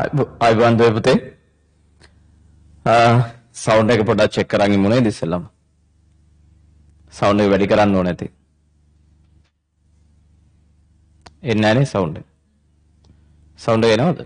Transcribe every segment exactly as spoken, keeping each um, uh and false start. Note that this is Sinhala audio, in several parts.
අයිබෝන් දුවේ පුතේ. සවුන්ඩ් එක පොඩ්ඩක් චෙක් කරන් ඉමු නේද ඉස්සෙල්ලාම. සවුන්ඩ් එක වැඩි කරන්න ඕනේ නැති. එන්නේ නැනේ සවුන්ඩ් එක. සවුන්ඩ් එක එනවද?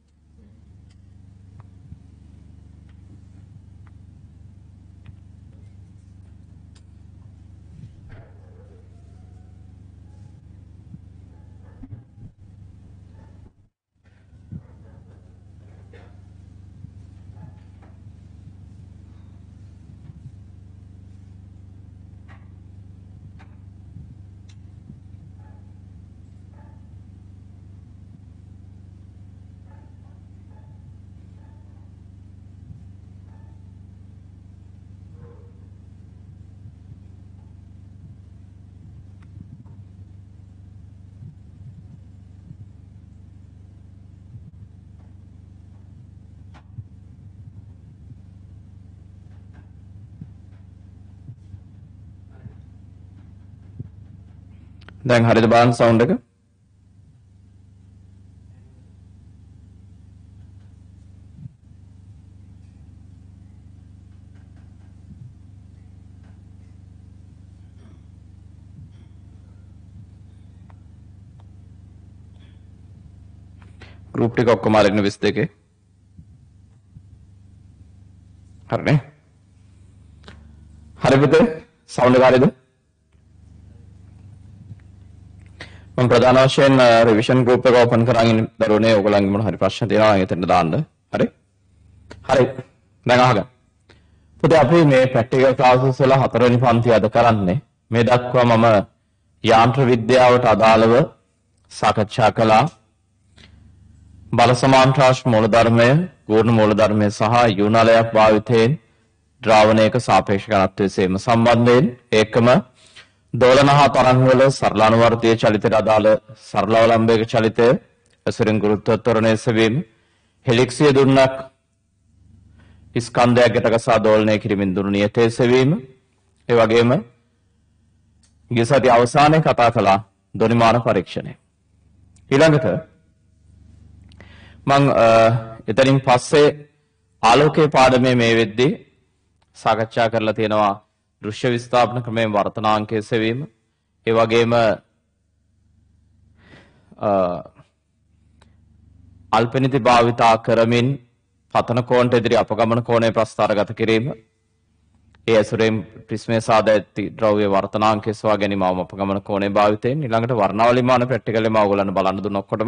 දැන් හරිද බලන්න සවුන්ඩ් එක? ගෲප් ටික ඔක්කොම අරගෙන විස් දෙකේ. හරිනේ. හරි පුතේ සවුන්ඩ් එක හරිද? මම ප්‍රධාන වශයෙන් රිවිෂන් ගෲප් එක ඕපන් කරගෙන ඉන්න දරුවනේ ඔයගොල්ලන්ගේ මොන හරි ප්‍රශ්න තියෙනවා නම් එතන දාන්න. හරි? හරි. දැන් අහගන්න. පුතේ අපි මේ ප්‍රැක්ටිකල් ක්ලාසස් වල හතරවෙනි පන්තිය අද කරන්නේ. මේ දක්වා මම යාන්ත්‍ර විද්‍යාවට අදාළව සාකච්ඡා කළා. බල සමාන්ත්‍රාංශ මූලධර්මය, ගුණ මූලධර්මය සහ යුණලයක් භාවිතයෙන් ද්‍රාවණයක සාපේක්ෂ ඝනත්වයේ සේම සම්බන්ධයෙන් ඒකම දෝලන හා තරංග වල සරලානුවර්තීය චලිතයට අදාළ සරල අවලම්බයක චලිතය ඇසුරින් ගුරුත්වාකර්ෂණය සෙවීම හෙලික්සිය දුන්නක් ස්කන්ධයක් ගැටගසා දෝලනය කිරීමෙන් දුරු නියතයේ සෙවීම ඒ වගේම ගිය සති අවසානයේ කතා කළා ධ්වනිමාන පරීක්ෂණය. ඊළඟට මම එතනින් පස්සේ ආලෝකයේ පාඩමේ මේ වෙද්දී සාකච්ඡා කරලා තියෙනවා දෘශ්‍ය විස්ථාපන ක්‍රමයෙන් වර්තනාංකයේ සෙවීම ඒ වගේම අල්පනිති භාවිතා කරමින් පතන කෝණයට ඉදිරි අපගමන කෝණය ප්‍රස්ථාරගත කිරීම ඒ ඇසුරෙන් ප්‍රිස්මයේ සාදා ඇති ද්‍රව්‍ය වර්තනාංකයේ සොයා ගැනීම අපගමන කෝණය භාවිතයෙන් ඊළඟට වර්ණාවලිමාන ප්‍රැක්ටිකල් එකම ඔයගොල්ලන්ට බලන්න දුන්න ඔක්කොටම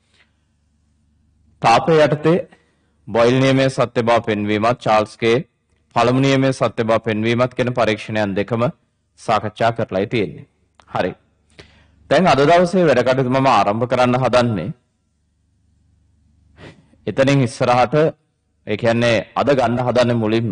තාපය යටතේ බොයිල් නියමයේ සත්‍ය බව පෙන්වීමත් චාල්ස්ගේ පළමු නියමයේ සත්‍ය බව පෙන්වීමත් කියන පරීක්ෂණයන් දෙකම සාකච්ඡා කරලායි තියෙන්නේ. හරි. දැන් අද දවසේ වැඩ කටයුතු මම ආරම්භ කරන්න හදන්නේ එතනින් ඉස්සරහට ඒ කියන්නේ අද ගන්න හදන්නේ මුලින්ම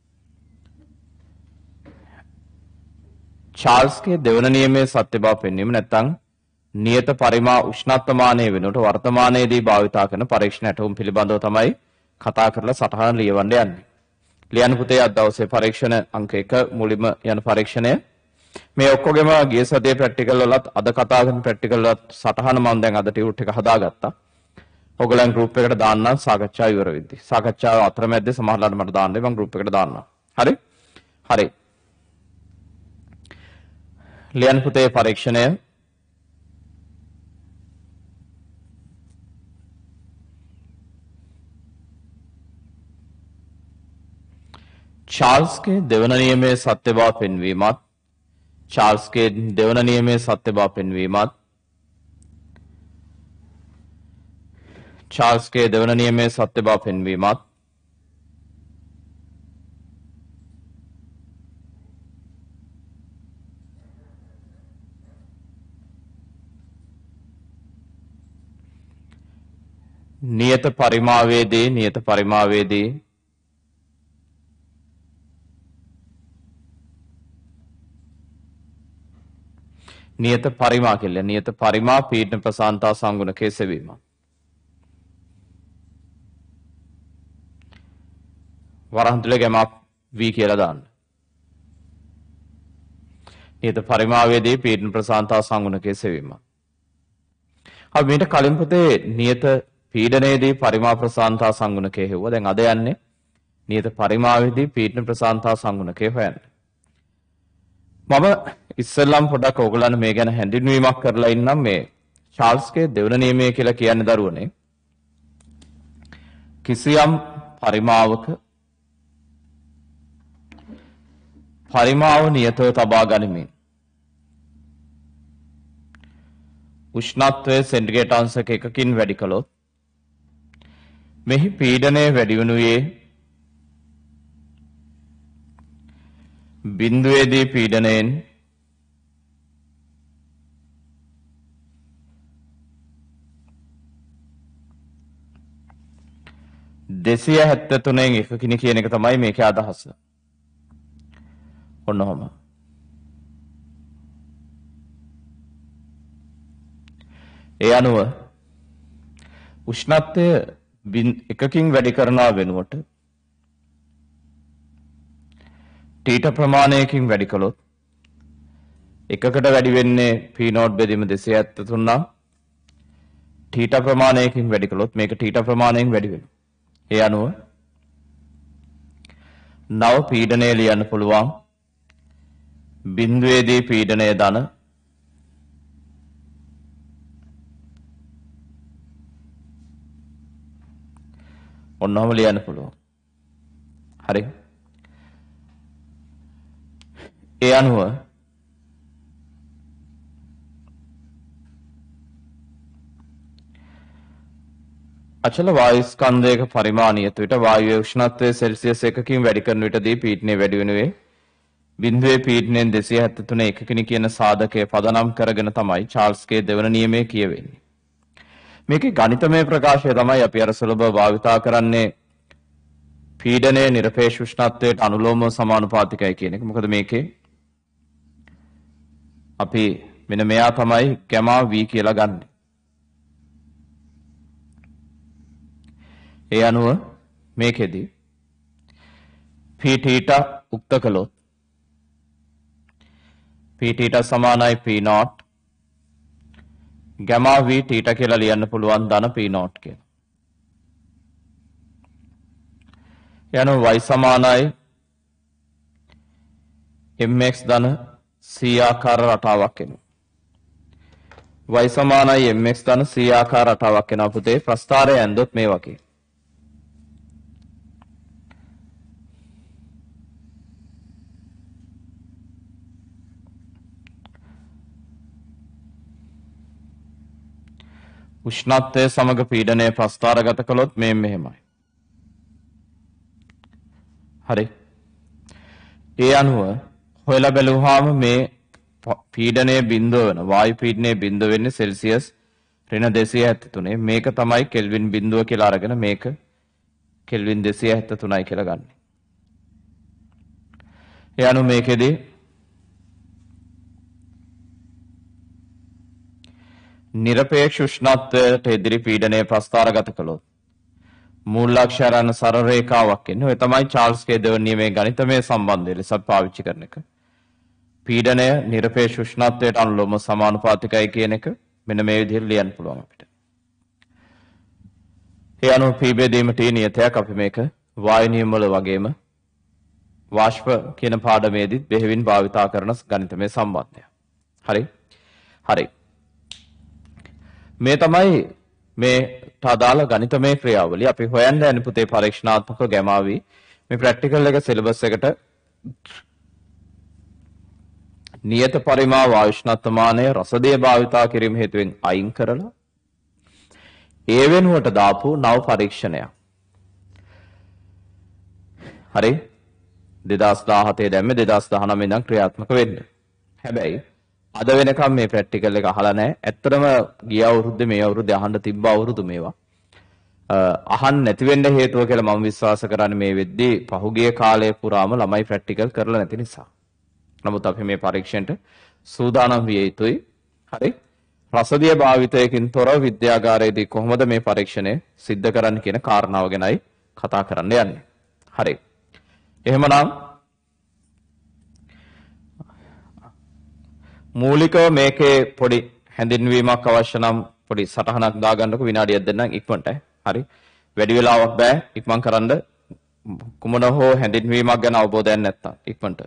චාල්ස්ගේ දෙවන නියමයේ සත්‍ය බව පෙන්වීම නැත්නම් නියත පරිමා උෂ්ණත්වමානයේ වෙනුවට වර්තමානයේදී භාවිතා කරන පරීක්ෂණ ඇටුම් පිළිබඳව තමයි කතා කරලා සටහන ලියවන්න යන්නේ. ලියන්න පුතේ අද දවසේ පරීක්ෂණ අංක එක මුලින්ම යන පරීක්ෂණය මේ ඔක්කොගෙම ගිය සතියේ ප්‍රැක්ටිකල් වලත් අද කතා කරන ප්‍රැක්ටිකල් වලත් සටහන මම දැන් අද ටියුට් එක හදාගත්තා. ඔයගොල්ලන් ගෲප් එකට දාන්නම් සාකච්ඡා ඉවර වෙද්දී. සාකච්ඡාව අතරමැද්දේ සමහරවිට මට දාන්න මම ගෲප් එකට දාන්නම්. හරි? හරි. ලියන්න පුතේ පරීක්ෂණය චාල්ස්ගේ දෙවන නියමයේ සත්‍ය බව පෙන්වීමත් චාල්ස්ගේ දෙවන නියමයේ සත්‍ය බව පෙන්වීමත් චාල්ස්ගේ දෙවන නියමයේ සත්‍ය බව පෙන්වීමත් නියත පරිමාවේදී නියත පරිමාවේදී නියත පරිමා කියලා නියත පරිමා පීඩන ප්‍රසාන්තා සංගුණකයේ සෙවීම. වරහන්තුලේ ගැමක් V කියලා දාන්න. නියත පරිමාවේදී පීඩන ප්‍රසාන්තා සංගුණකයේ සෙවීම. අපි මීට කලින් පුතේ නියත පීඩනයේදී පරිමා ප්‍රසාන්තා සංගුණකයේ හෙව්වා. දැන් අද යන්නේ නියත පරිමාවේදී පීඩන ප්‍රසාන්තා සංගුණකයේ හොයන්න. මම ඉස්සෙල්ලම් පොඩක් ඕගොල්ලන්ට මේ ගැන හැඳින්වීමක් කරලා ඉන්නම්. මේ චාල්ස්ගේ දෙවන නියමය කියලා කියන්නේ දරුවනේ කිසියම් පරිමාවක පරිමාව නියතව තබා ගනිමින් උෂ්ණත්වය සෙන්ටිග්‍රේඩ් අංශක එකකින් වැඩි කළොත් මෙහි පීඩනය වැඩි වනුයේ බිඳුවේදී පීඩනයෙන් දෙසිය හැත්තතුනෙන් එකකිනි කියන එක තමයි මේකේ අදහස. ඔන්න ඔහම. ඒ අනුව උෂ්ණත්වය එකකින් වැඩි කරනවා වෙනුවට ටීට ප්‍රමාණයකින් වැඩි කළොත් එකකට වැඩි වෙන්නේ P නෝට් බෙදීම දෙසිය හැත්තතුන නම් ටීට ප්‍රමාණයකින් වැඩි කළොත් මේක ටීට ප්‍රමාණයෙන් වැඩි වෙනවා. ඒ අනුව නව පීඩනය ලියන්න පුළුවන් බිඳුවේදී පීඩනය ධන ඔන්නෝම ලියන්න පුළුවන්. හරි. ඒ අනුව අචල වායු ස්කන්ධයක පරිමාණියත විට වායුවේ උෂ්ණත්වය සෙල්සියස් එකකින් වැඩි කරන විටදී පීඩනය වැඩි වෙනුවේ බිඳුවේ පීඩනයෙන් දෙසිය හැත්තතුන එකකිනි කියන සාධකය පදනම් කරගෙන තමයි චාල්ස්ගේ දෙවන නියමය කියවෙන්නේ. මේකේ ගණිතමය ප්‍රකාශය තමයි අපි අර සුලභ භාවිතා කරන්නේ පීඩනය නිරපේක්ෂ උෂ්ණත්වයට අනුලෝමව සමානුපාතිකයි කියන එක. මොකද මේකේ අපි මෙන්න මෙයා තමයි ගැමා V කියලා ගන්න. ඒ අනුව මේකෙදි P theta උක්ත කළොත් P theta සමානයි P naught ගැමා V theta කියලා ලියන්න පුළුවන් ධන P naught කියලා. ඒ අනුව y සමානයි mx ධන c ආකාර රටාවක් එනවා. y සමානයි mx ධන c ආකාර රටාවක් එනවා පුතේ. ප්‍රස්ථාරය ඇන්දොත් මේ වගේ. උෂ්ණත්වය සමග පීඩනය ප්‍රස්ථාරගත කළොත් මේ මෙහෙමයි. හරි. ඒ අනුව හොයලා බැලුවාම මේ පීඩනය බිඳුව වෙන වායු පීඩනය බිඳුව වෙන්නේ සෙල්සියස් ඍණ දෙසිය හැත්තතුනේ. මේක තමයි කෙල්වින් බිඳුව කියලා අරගෙන මේක කෙල්වින් දෙසිය හැත්තතුනයි කියලා ගන්න. ඒ අනුව මේකෙදී නිරපේක්ෂ උෂ්ණත්වයට ඉදිරි පීඩනය ප්‍රස්ථාරගත කළොත් මූලාක්ෂරයන් සරල රේඛාවක් එන්නේ. ඔය තමයි චාල්ස්ගේ දෙවන නියමයේ ගණිතමය සම්බන්ධය ලෙස පාවිච්චි කරන එක. පීඩනය නිරපේක්ෂ උෂ්ණත්වයට අනුලෝම සමානුපාතිකයි කියන එක මෙන්න මේ විදිහට ලියන්න පුළුවන් අපිට. ඒ අනුව P බෙදීම T නියතයක් අපි මේක වායු නියම වල වගේම වාෂ්ප කියන පාඩමේදීත් බෙහෙවින් භාවිතා කරන ගණිතමය සම්බන්ධය. හරි. හරි. මේ තමයි මේට අදාළ ගණිතමය ක්‍රියාවලිය. අපි හොයන්න යන පුතේ පරීක්ෂණාත්මක ගැමාවි මේ ප්‍රැක්ටිකල් එක සිලබස් එකට නියත පරිමා වායු උෂ්ණත්වමානය රසදිය භාවිතා කිරීම හේතුවෙන් අයින් කරලා ඒ වෙනුවට දාපු නව පරීක්ෂණයක්. හරි. දෙදාස් දාහතේ දැම්මේ දෙදාස් දහනවය ඉඳන් ක්‍රියාත්මක වෙන්න. හැබැයි අද වෙනකම් මේ ප්‍රැක්ටිකල් එක අහලා නැහැ. ඇත්තටම ගිය අවුරුද්දේ මේ අවුරුද්දේ අහන්න තිබ්බ අවුරුදු මේවා. අහන්න නැති වෙන්න හේතුව කියලා මම විශ්වාස කරන්නේ මේ වෙද්දී පහුගිය කාලය පුරාම ළමයි ප්‍රැක්ටිකල් කරලා නැති නිසා. නමුත් අපි මේ පරීක්ෂණයට සූදානම් විය යුතුයි. හරි. රසදිය භාවිතයකින් තොරව විද්‍යාගාරයේදී කොහොමද මේ පරීක්ෂණය සිද්ධ කරන්න කියන කාරණාව ගැනයි කතා කරන්න යන්නේ. හරි. එහෙමනම් මූලිකව මේකේ පොඩි හැඳින්වීමක් අවශ්‍ය නම් පොඩි සටහනක් දාගන්නකො විනාඩියක් දෙන්නම් ඉක්මනට. හරි. වැඩි වෙලාවක් බෑ ඉක්මන් කරන්න. කුමන හෝ හැඳින්වීමක් ගැන අවබෝධයක් නැත්තම් ඉක්මනට.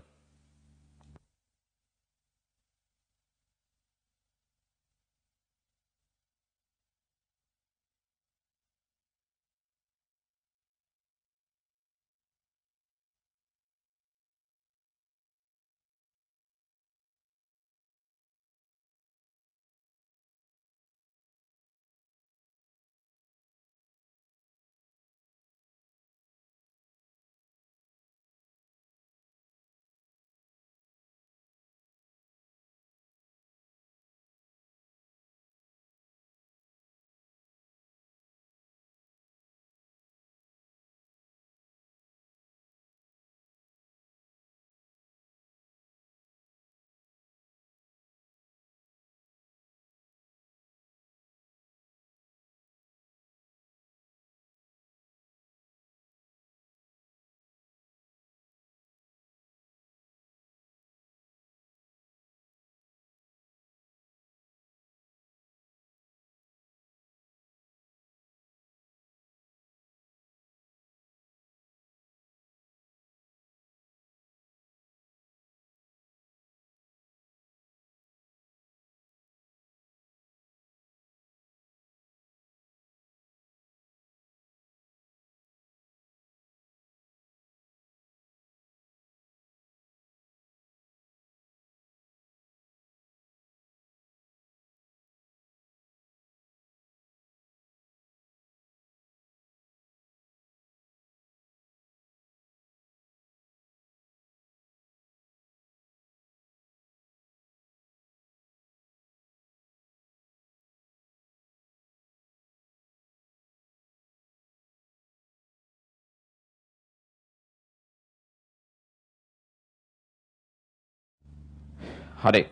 හරි.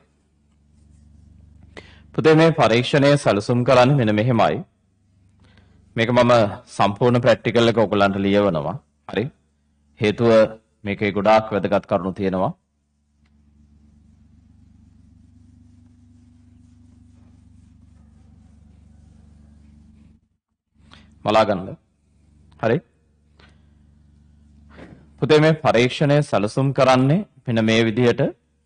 පුතේ මේ පරීක්ෂණය සැලසුම් කරන්නේ මෙන්න මෙහෙමයි. මේක මම සම්පූර්ණ ප්‍රැක්ටිකල් එක ඔයගලන්ට ලියවනවා. හරි. හේතුව මේකේ ගොඩාක් වැදගත් කරුණු තියෙනවා. බලා ගන්න. හරි. පුතේ මේ පරීක්ෂණය සැලසුම් කරන්නේ මෙන්න මේ විදිහට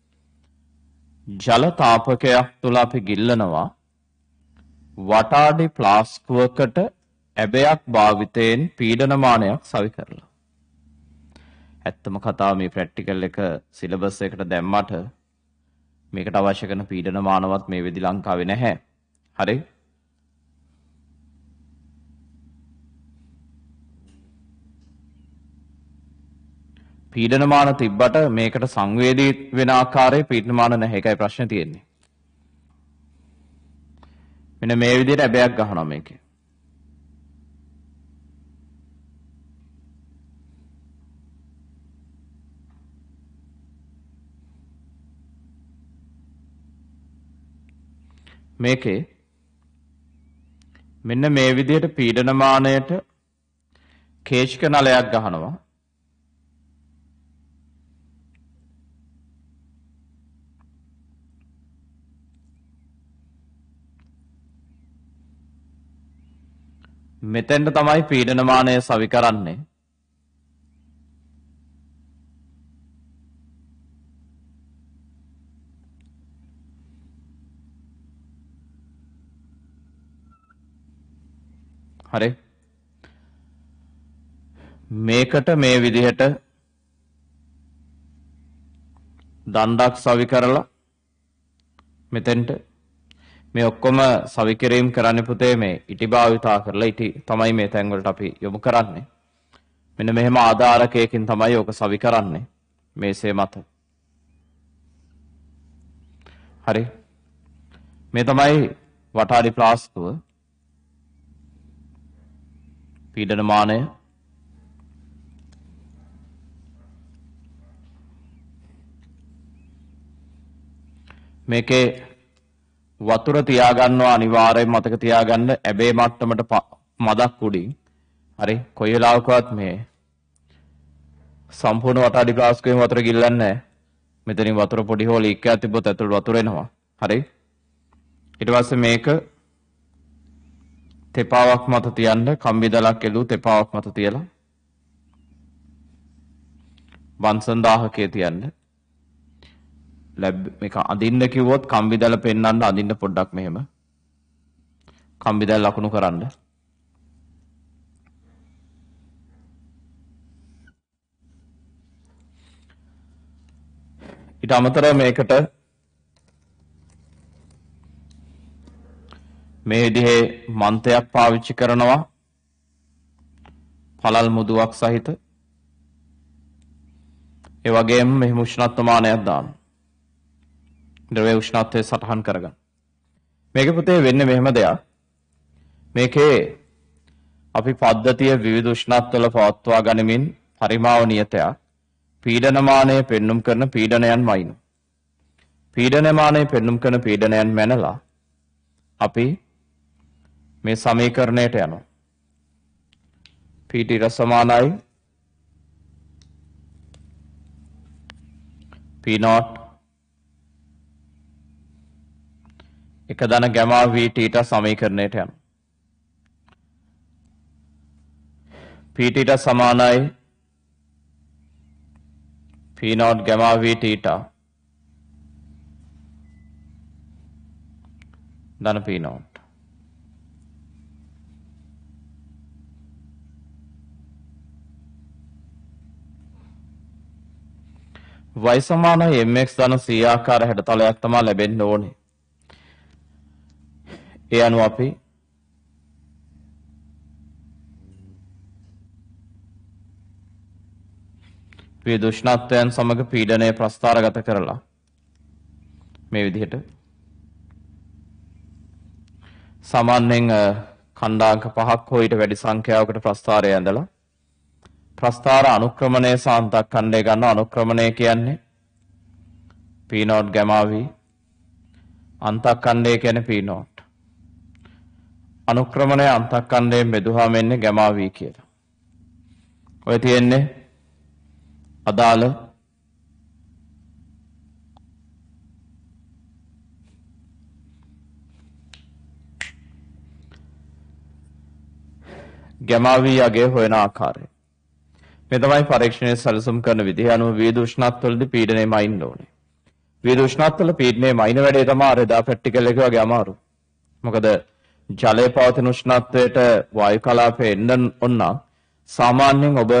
ජල තාපකයක් තුල අපි ගිල්ලනවා වටාඩි ප්ලාස්කුවකට ඇබයක් භාවිතයෙන් පීඩනමානයක් සවි කරලා. ඇත්තම කතාව මේ ප්‍රැක්ටිකල් එක සිලබස් එකට දැම්මට මේකට අවශ්‍ය කරන පීඩනමානවත් මේ වෙදි ලංකාවේ නැහැ. හරි. පීඩනමාන තිබ්බට මේකට සංවේදී වෙන ආකාරයේ පීඩනමාන නැහැ. ඒකයි ප්‍රශ්නේ තියෙන්නේ. මෙන්න මේ විදිහට ඇබයක් ගහනවා මේකේ. මේකේ මෙන්න මේ විදිහට පීඩනමානයට කේශික නලයක් ගහනවා. මෙතෙන්ට තමයි පීඩනමානය සවි කරන්නේ. හරි. මේකට මේ විදිහට දණ්ඩක් සවි කරලා මෙතෙන්ට මේ ඔක්කොම සවි කිරීම කරන්න පුතේ මේ ඉටි භාවිතා කරලා ඉටි තමයි මේ තැන් වලට අපි යොමු කරන්නේ. මෙන්න මෙහෙම ආධාරකයකින් තමයි ඔක සවි කරන්නේ මේසේ මත. හරි. මේ තමයි වටාඩි ප්ලාස්කුව. පීඩනමානය මේකේ වතුර තියාගන්නවා අනිවාර්යයෙන් මතක තියාගන්න ඇබේ මට්ටමට මදක් උඩින්. හරි. කොයි වෙලාවකවත් මේ සම්පූර්ණ වටාඩි ප්ලාස්කුවෙන් වතුර ගිල්ලන්නේ නැහැ. මෙතනින් වතුර පොඩි හෝ ලීක් එකක් තිබ්බොත් ඇතුළට වතුර එනවා. හරි. ඊට පස්සේ මේක තෙපාවක් මත තියන්න කම්බිදලක් එළු තෙපාවක් මත තියලා වංසන් දාහකයේ තියන්න ලැබ් මේක අඳින්න කිව්වොත් කම්බිදල පෙන්නන්න අඳින්න පොඩ්ඩක් මෙහෙම කම්බිදල ලකුණු කරන්න ඊට අමතරව මේකට මේ විදිහේ මන්තයක් පාවිච්චි කරනවා පළල් මුදුවක් සහිත ඒ වගේම මෙහි උෂ්ණත්වමානයක් දාන්න ද්‍රව්‍ය උෂ්ණත්වය සටහන් කරගන්න මේකේ පුතේ වෙන්නේ මෙහෙම දෙයක් මේකේ අපි පද්ධතිය විවිධ උෂ්ණත්වවල පවත්වා ගනිමින් පරිමාව නියතයක් පීඩනමානය පෙන්눔 කරන පීඩනයන් වයින් පීඩනමානය පෙන්눔 කරන පීඩනයන් මැනලා අපි මේ සමීකරණයට යනවා Pt ඊට සමානයි P naught එක දන ගැමා Vt ඊට සමීකරණයට යනවා Pt ඊට සමානයි P naught gamma V theta ධන P naught y සමානයි mx ධන c ආකාර හැඩතලයක් තමයි ලැබෙන්න ඕනේ. ඒ අනුව අපි විවිධ උෂ්ණත්වයන් සමග පීඩනය ප්‍රස්ථාරගත කරලා මේ විදිහට සාමාන්‍යයෙන් ඛණ්ඩාංක පහක් හෝ ඊට වැඩි සංඛ්‍යාවකට ප්‍රස්ථාරය ඇඳලා ප්‍රස්ථාර අනුක්‍රමණය සාන්තක්ඛණ්ඩය ගන්න අනුක්‍රමණය කියන්නේ P naught gamma v අන්තක්ඛණ්ඩය කියන්නේ P naught අනුක්‍රමණය අන්තක්ඛණ්ඩයෙන් බෙදුවාම එන්නේ gamma v කියලා. ඔය තියෙන්නේ අදාළ gamma v යගේ හොයන ආකාරය. මේ තමයි පරීක්ෂණයේ සැලසුම් කරන විදිහ අනුව විවිධ උෂ්ණත්වවලදී පීඩනය මයින්න ඕනේ. විවිධ උෂ්ණත්වවල පීඩනය මයින්න වැඩේ තමයි අර එදා ප්‍රැක්ටිකල් එක වගේ අමාරු. මොකද ජලයේ පවතින උෂ්ණත්වයට වායු කලාපය එන්න ඕන නම් සාමාන්‍යයෙන් ඔබ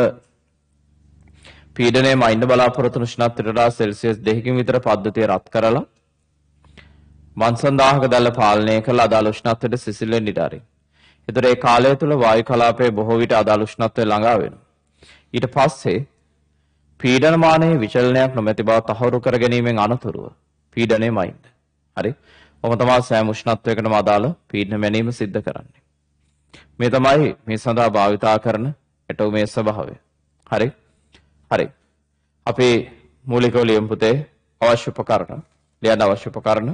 පීඩනය මයින්න බලාපොරොත්තු වන උෂ්ණත්වයට වඩා සෙල්සියස් දෙකකින් විතර පද්ධතිය රත් කරලා වංශන් දාහක දැල්ල පාලනය කරලා අදාළ උෂ්ණත්වයට සිසිලෙන්න ඉඩ අරින්න. ඒතර ඒ කාලය තුල වායු කලාපයේ බොහෝ විට අදාළ උෂ්ණත්වයට ළඟා වෙනවා. ඊට පස්සේ පීඩනමානයේ විචලනයක් නොමැති බව තහවුරු කර ගැනීමෙන් අනතුරුව පීඩනය මයින්න. හරි? ඔහොම තමයි සෑම උෂ්ණත්වයකටම අදාළ පීඩන මැනීම සිද්ධ කරන්නේ. මේ තමයි මේ සඳහා භාවිතා කරන ඇටෝමේ ස්වභාවය. හරි? හරි. අපි මූලිකව ලියමු පුතේ අවශ්‍ය උපකරණ. ලියන්න අවශ්‍ය උපකරණ.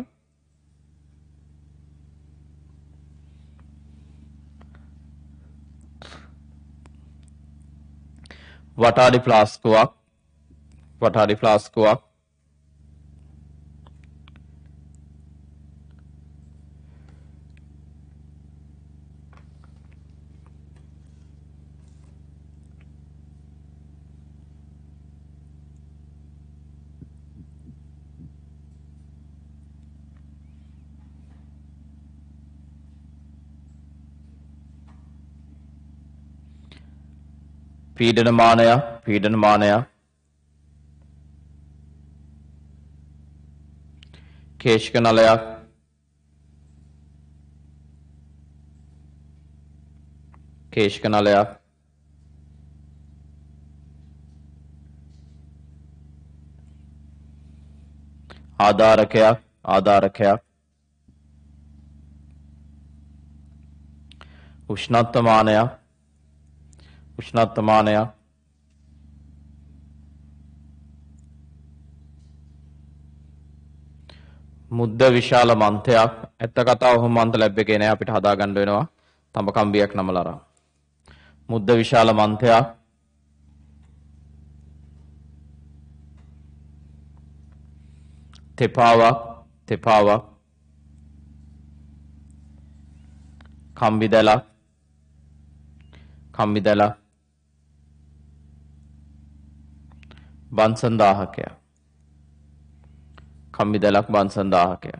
වටාඩි ෆ්ලාස්කුවක් වටාඩි ෆ්ලාස්කුවක් පීඩනමානයක් පීඩනමානයක් කේශික නලයක් කේශික නලයක් ආධාරකයක් ආධාරකයක් උෂ්ණත්වමානයක් උෂ්ණත්වමානයක් මුද්ද විශාල මන්තයක් ඇත්ත කතාව ඔහොම මන්ත ලැබ් එකේ නෑ අපිට හදා ගන්න වෙනවා තඹ කම්බියක් නමලා අරන් මුද්ද විශාල මන්තයක් තෙපාවක් තෙපාවක් කම්බිදැලක් කම්බිදැලක් බන්සන්දාහකයක් කම්බිදැලක් බන්සන්දාහකයක්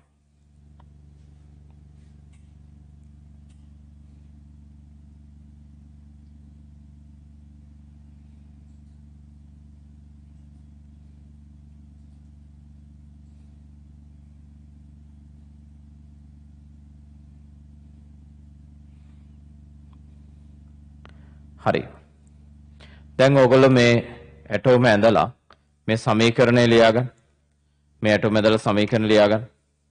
හරි. දැන් ඕගොල්ලෝ මේ ඇටෝම ඇඳලා මේ සමීකරණය ලියාගන්න. මේ ඇටෝම ඇඳලා සමීකරණ ලියාගන්න.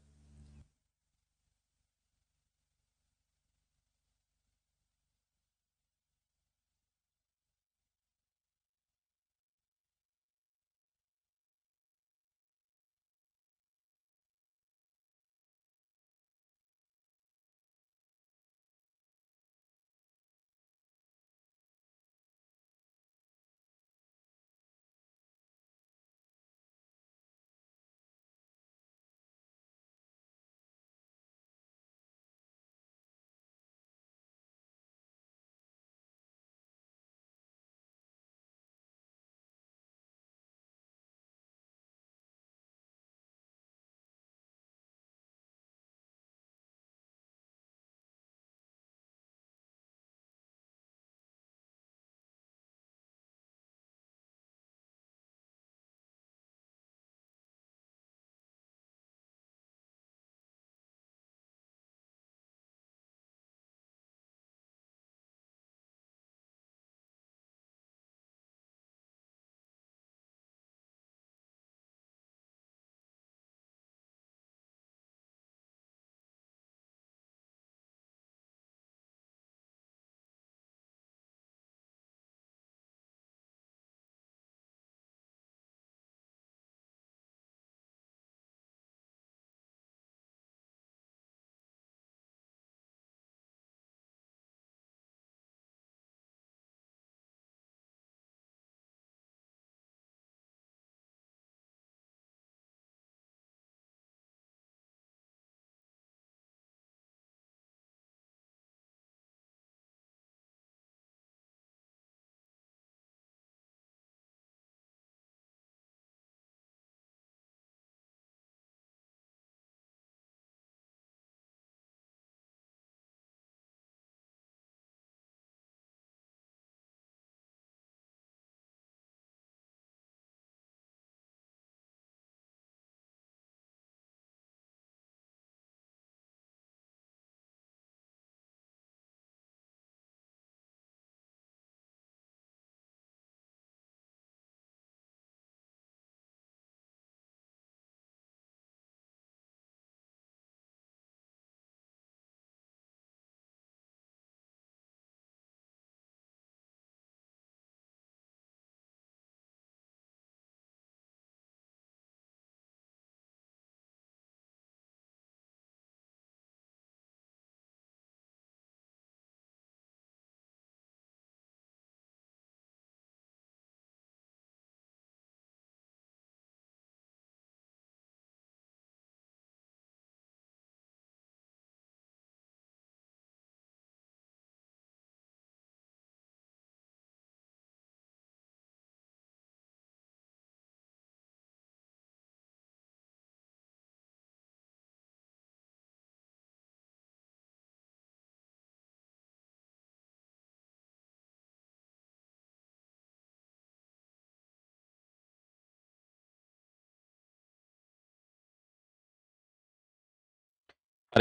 හරි.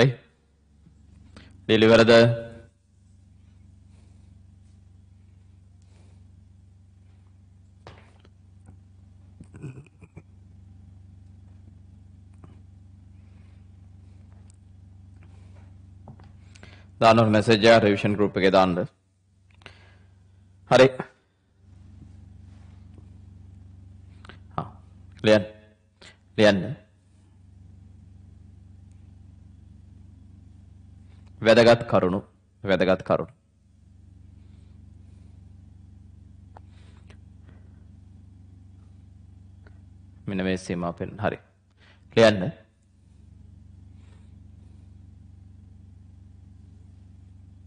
ඩෙලිවර්ද දාන්න ඕන මැසේජ් එක රිවිෂන් ගෲප් එකේ දාන්න. හරි. හා ලියන්න. ලියන්න. වැදගත් කරුණු වැදගත් කරුණු මෙන්න මේ සීමා පෙන් හරි ලියන්න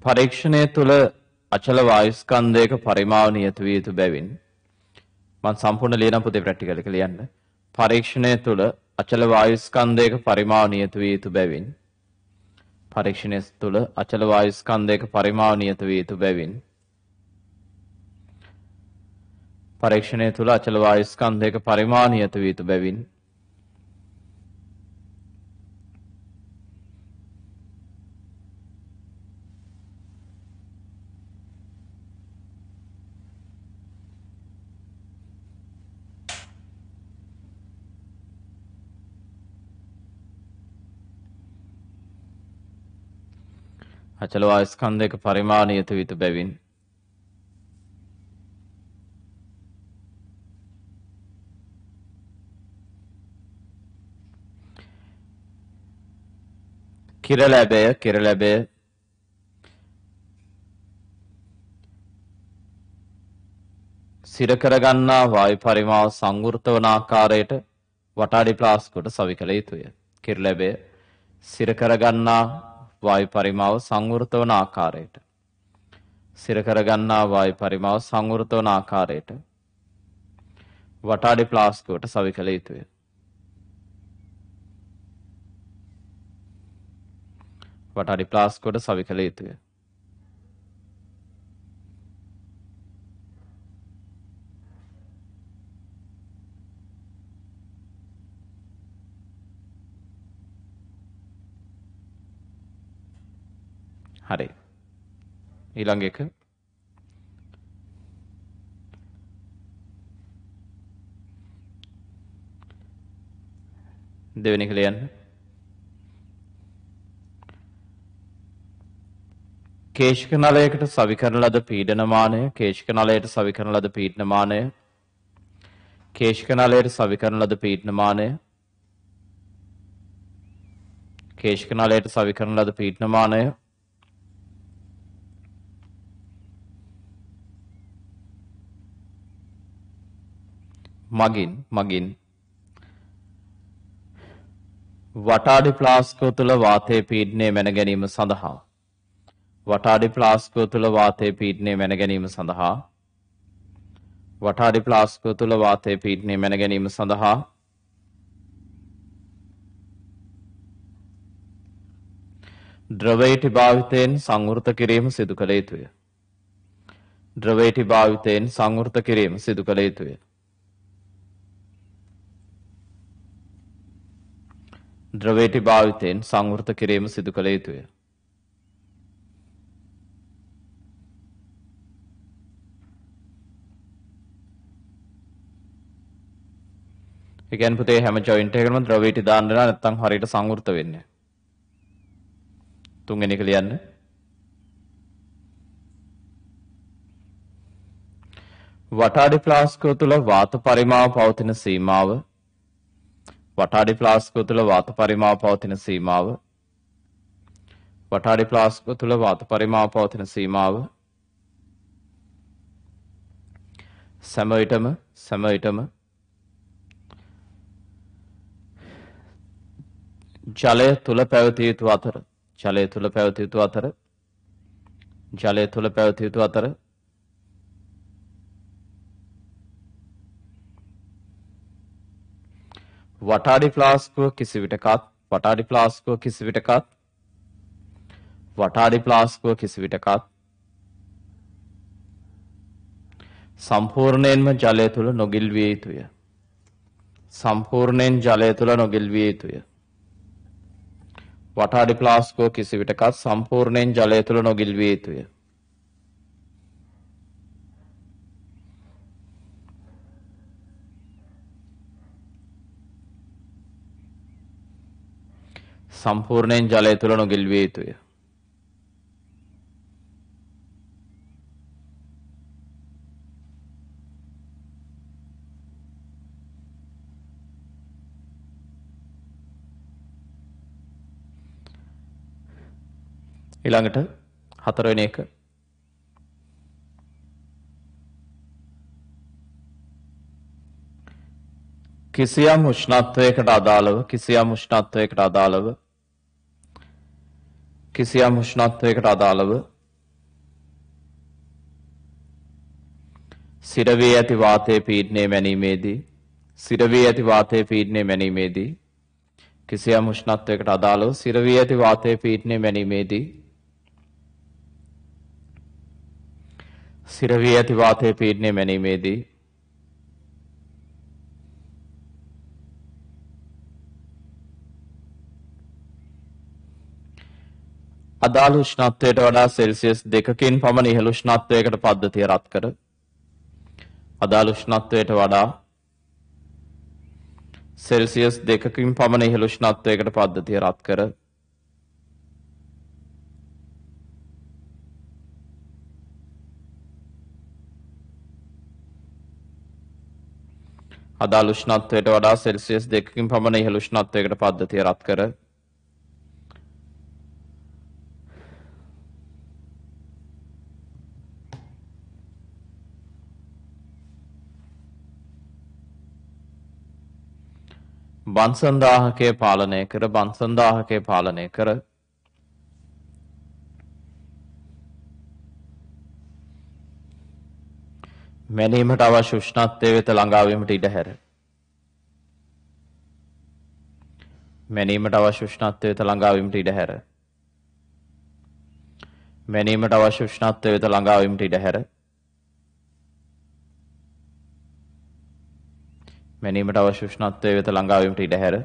පරීක්ෂණය තුළ අචල වායුස්කන්ධයක පරිමාව නියත විය යුතු බැවින් මම සම්පූර්ණ ලියන පොතේ ප්‍රැක්ටිකල් එක ලියන්න. පරීක්ෂණය තුළ අචල වායුස්කන්ධයක පරිමාව නියත විය යුතු බැවින් පරීක්ෂණය තුළ අචල වායුස්කන්ධයක පරිමාව නියත විය යුතු බැවින් පරීක්ෂණය තුළ අචල වායුස්කන්ධයක පරිමාව නියත විය යුතු බැවින් අචල වායුස්කන්ධයක පරිමාව නියත විය යුතු බැවින් කිරලැබය කිරලැබය සිර කරගන්නා වායු පරිමාව සංවෘත වන ආකාරයට වටාඩි ප්ලාස්කුවට සවි කළ යුතුය. කිරලැබය සිර කරගන්නා වායු පරිමාව සංවෘත වන ආකාරයට සිර කරගන්නා වායු පරිමාව සංවෘත වන ආකාරයට වටාඩි ප්ලාස්කුවට සවි කළ යුතුය. වටාඩි ප්ලාස්කුවට සවි කළ යුතුය. හරි. ඊළඟ එක දෙවෙනි එක ලියන්න. කේශික නලයකට සවි කරන ලද පීඩනමානය කේශික නලයට සවි කරන ලද පීඩනමානය කේශික නලයට සවි කරන ලද පීඩනමානය කේශික නලයට සවි කරන ලද පීඩනමානය මගින් මගින් වටාඩි ප්ලාස්කෝ තුළ වාතයේ පීඩනය මැන ගැනීම සඳහා වටාඩි ප්ලාස්කෝ තුළ වාතයේ පීඩනය මැන ගැනීම සඳහා වටාඩි ප්ලාස්කෝ තුළ වාතයේ පීඩනය මැන ගැනීම සඳහා ද්‍රවයටි භාවිතයෙන් සංවෘත කිරීම සිදු කළ යුතුය. ද්‍රවයටි භාවිතයෙන් සංවෘත කිරීම සිදු කළ යුතුය. ද්‍රවයටි භාවිතයෙන් සංවෘත කිරීම සිදු කළ යුතුය. ඒ කියන්නේ පුතේ හැම ජොයින්ට් එකකම ද්‍රවයටි දාන්න වෙනවා නැත්නම් හරියට සංවෘත වෙන්නේ. තුන්වෙනි එක ලියන්න. වටාඩි ප්ලාස්කෝ තුළ වාත පරිමාව පවතින සීමාව වටාඩි ප්ලාස්කෝ තුළ වාත පරිමාව පවතින සීමාව වටාඩි ප්ලාස්කෝ තුළ වාත පරිමාව පවතින සීමාව සෑම විටම සෑම විටම ජලය තුළ පැවතිය යුතු අතර ජලය තුළ පැවතිය යුතු අතර ජලය තුළ පැවතිය යුතු අතර වටාඩි ප්ලාස්කුව කිසිවිටකත් වටාඩි ප්ලාස්කුව කිසිවිටකත් වටාඩි ප්ලාස්කුව කිසිවිටකත් සම්පූර්ණයෙන්ම ජලය තුළ නොගිල්විය යුතුය. සම්පූර්ණයෙන් ජලය තුළ නොගිල්විය යුතුය. වටාඩි ප්ලාස්කුව කිසිවිටකත් සම්පූර්ණයෙන් ජලය තුළ නොගිල්විය යුතුය. සම්පූර්ණයෙන් ජලය තුළ නොගිල්විය යුතුය. ඊළඟට හතරවෙනි එක කිසියම් උෂ්ණත්වයකට අදාළව කිසියම් උෂ්ණත්වයකට අදාළව කිසියම් උෂ්ණත්වයකට අදාළව සිරවී ඇති වාතයේ පීඩනය මැනීමේදී සිරවී ඇති වාතයේ පීඩනය මැනීමේදී කිසියම් උෂ්ණත්වයකට අදාළව සිරවී ඇති වාතයේ පීඩනය මැනීමේදී සිරවී ඇති වාතයේ පීඩනය මැනීමේදී අදාළ උෂ්ණත්වයට වඩා සෙල්සියස් දෙකකින් පමණ ඉහළ උෂ්ණත්වයකට පද්ධතිය රත් කර අදාළ උෂ්ණත්වයට වඩා සෙල්සියස් දෙකකින් පමණ ඉහළ උෂ්ණත්වයකට පද්ධතිය රත් කර අදාළ උෂ්ණත්වයට වඩා සෙල්සියස් දෙකකින් පමණ ඉහළ උෂ්ණත්වයකට පද්ධතිය රත් කර බන්සන් දාහකය පාලනය කර බන්සන් දාහකය පාලනය කර මැනීමට අවශ්‍ය උෂ්ණත්වය වෙත ළඟා වීමට ඉඩ හැර මැනීමට අවශ්‍ය උෂ්ණත්වය වෙත ළඟා වීමට ඉඩ හැර මැනීමට අවශ්‍ය උෂ්ණත්වය වෙත ළඟා වීමට ඉඩ හැර මැනීමට අවශ්‍ය උෂ්ණත්වය වෙත ළඟා වීමට ඉඩ හැර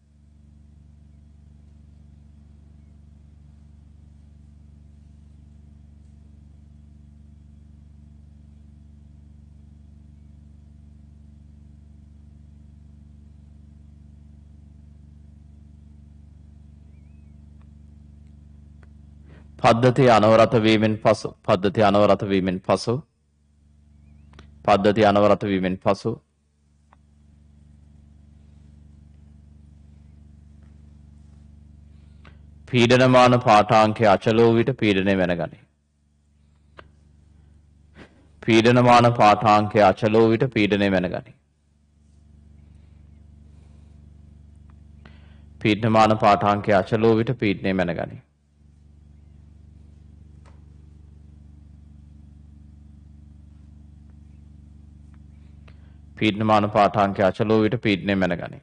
පද්ධතිය අනවරත වීමෙන් පසු පද්ධතිය අනවරත වීමෙන් පසු පද්ධතිය අනවරත වීමෙන් පසු පීඩනමාන පාඨාංකය අචල වූ විට පීඩනය මැනගනී. පීඩනමාන පාඨාංකය අචල වූ විට පීඩනය මැනගනී. පීඩනමාන පාඨාංකය අචල වූ විට පීඩනය මැනගනී. පීඩනමාන පාඨාංකය අචල වූ විට පීඩනය මැනගනී.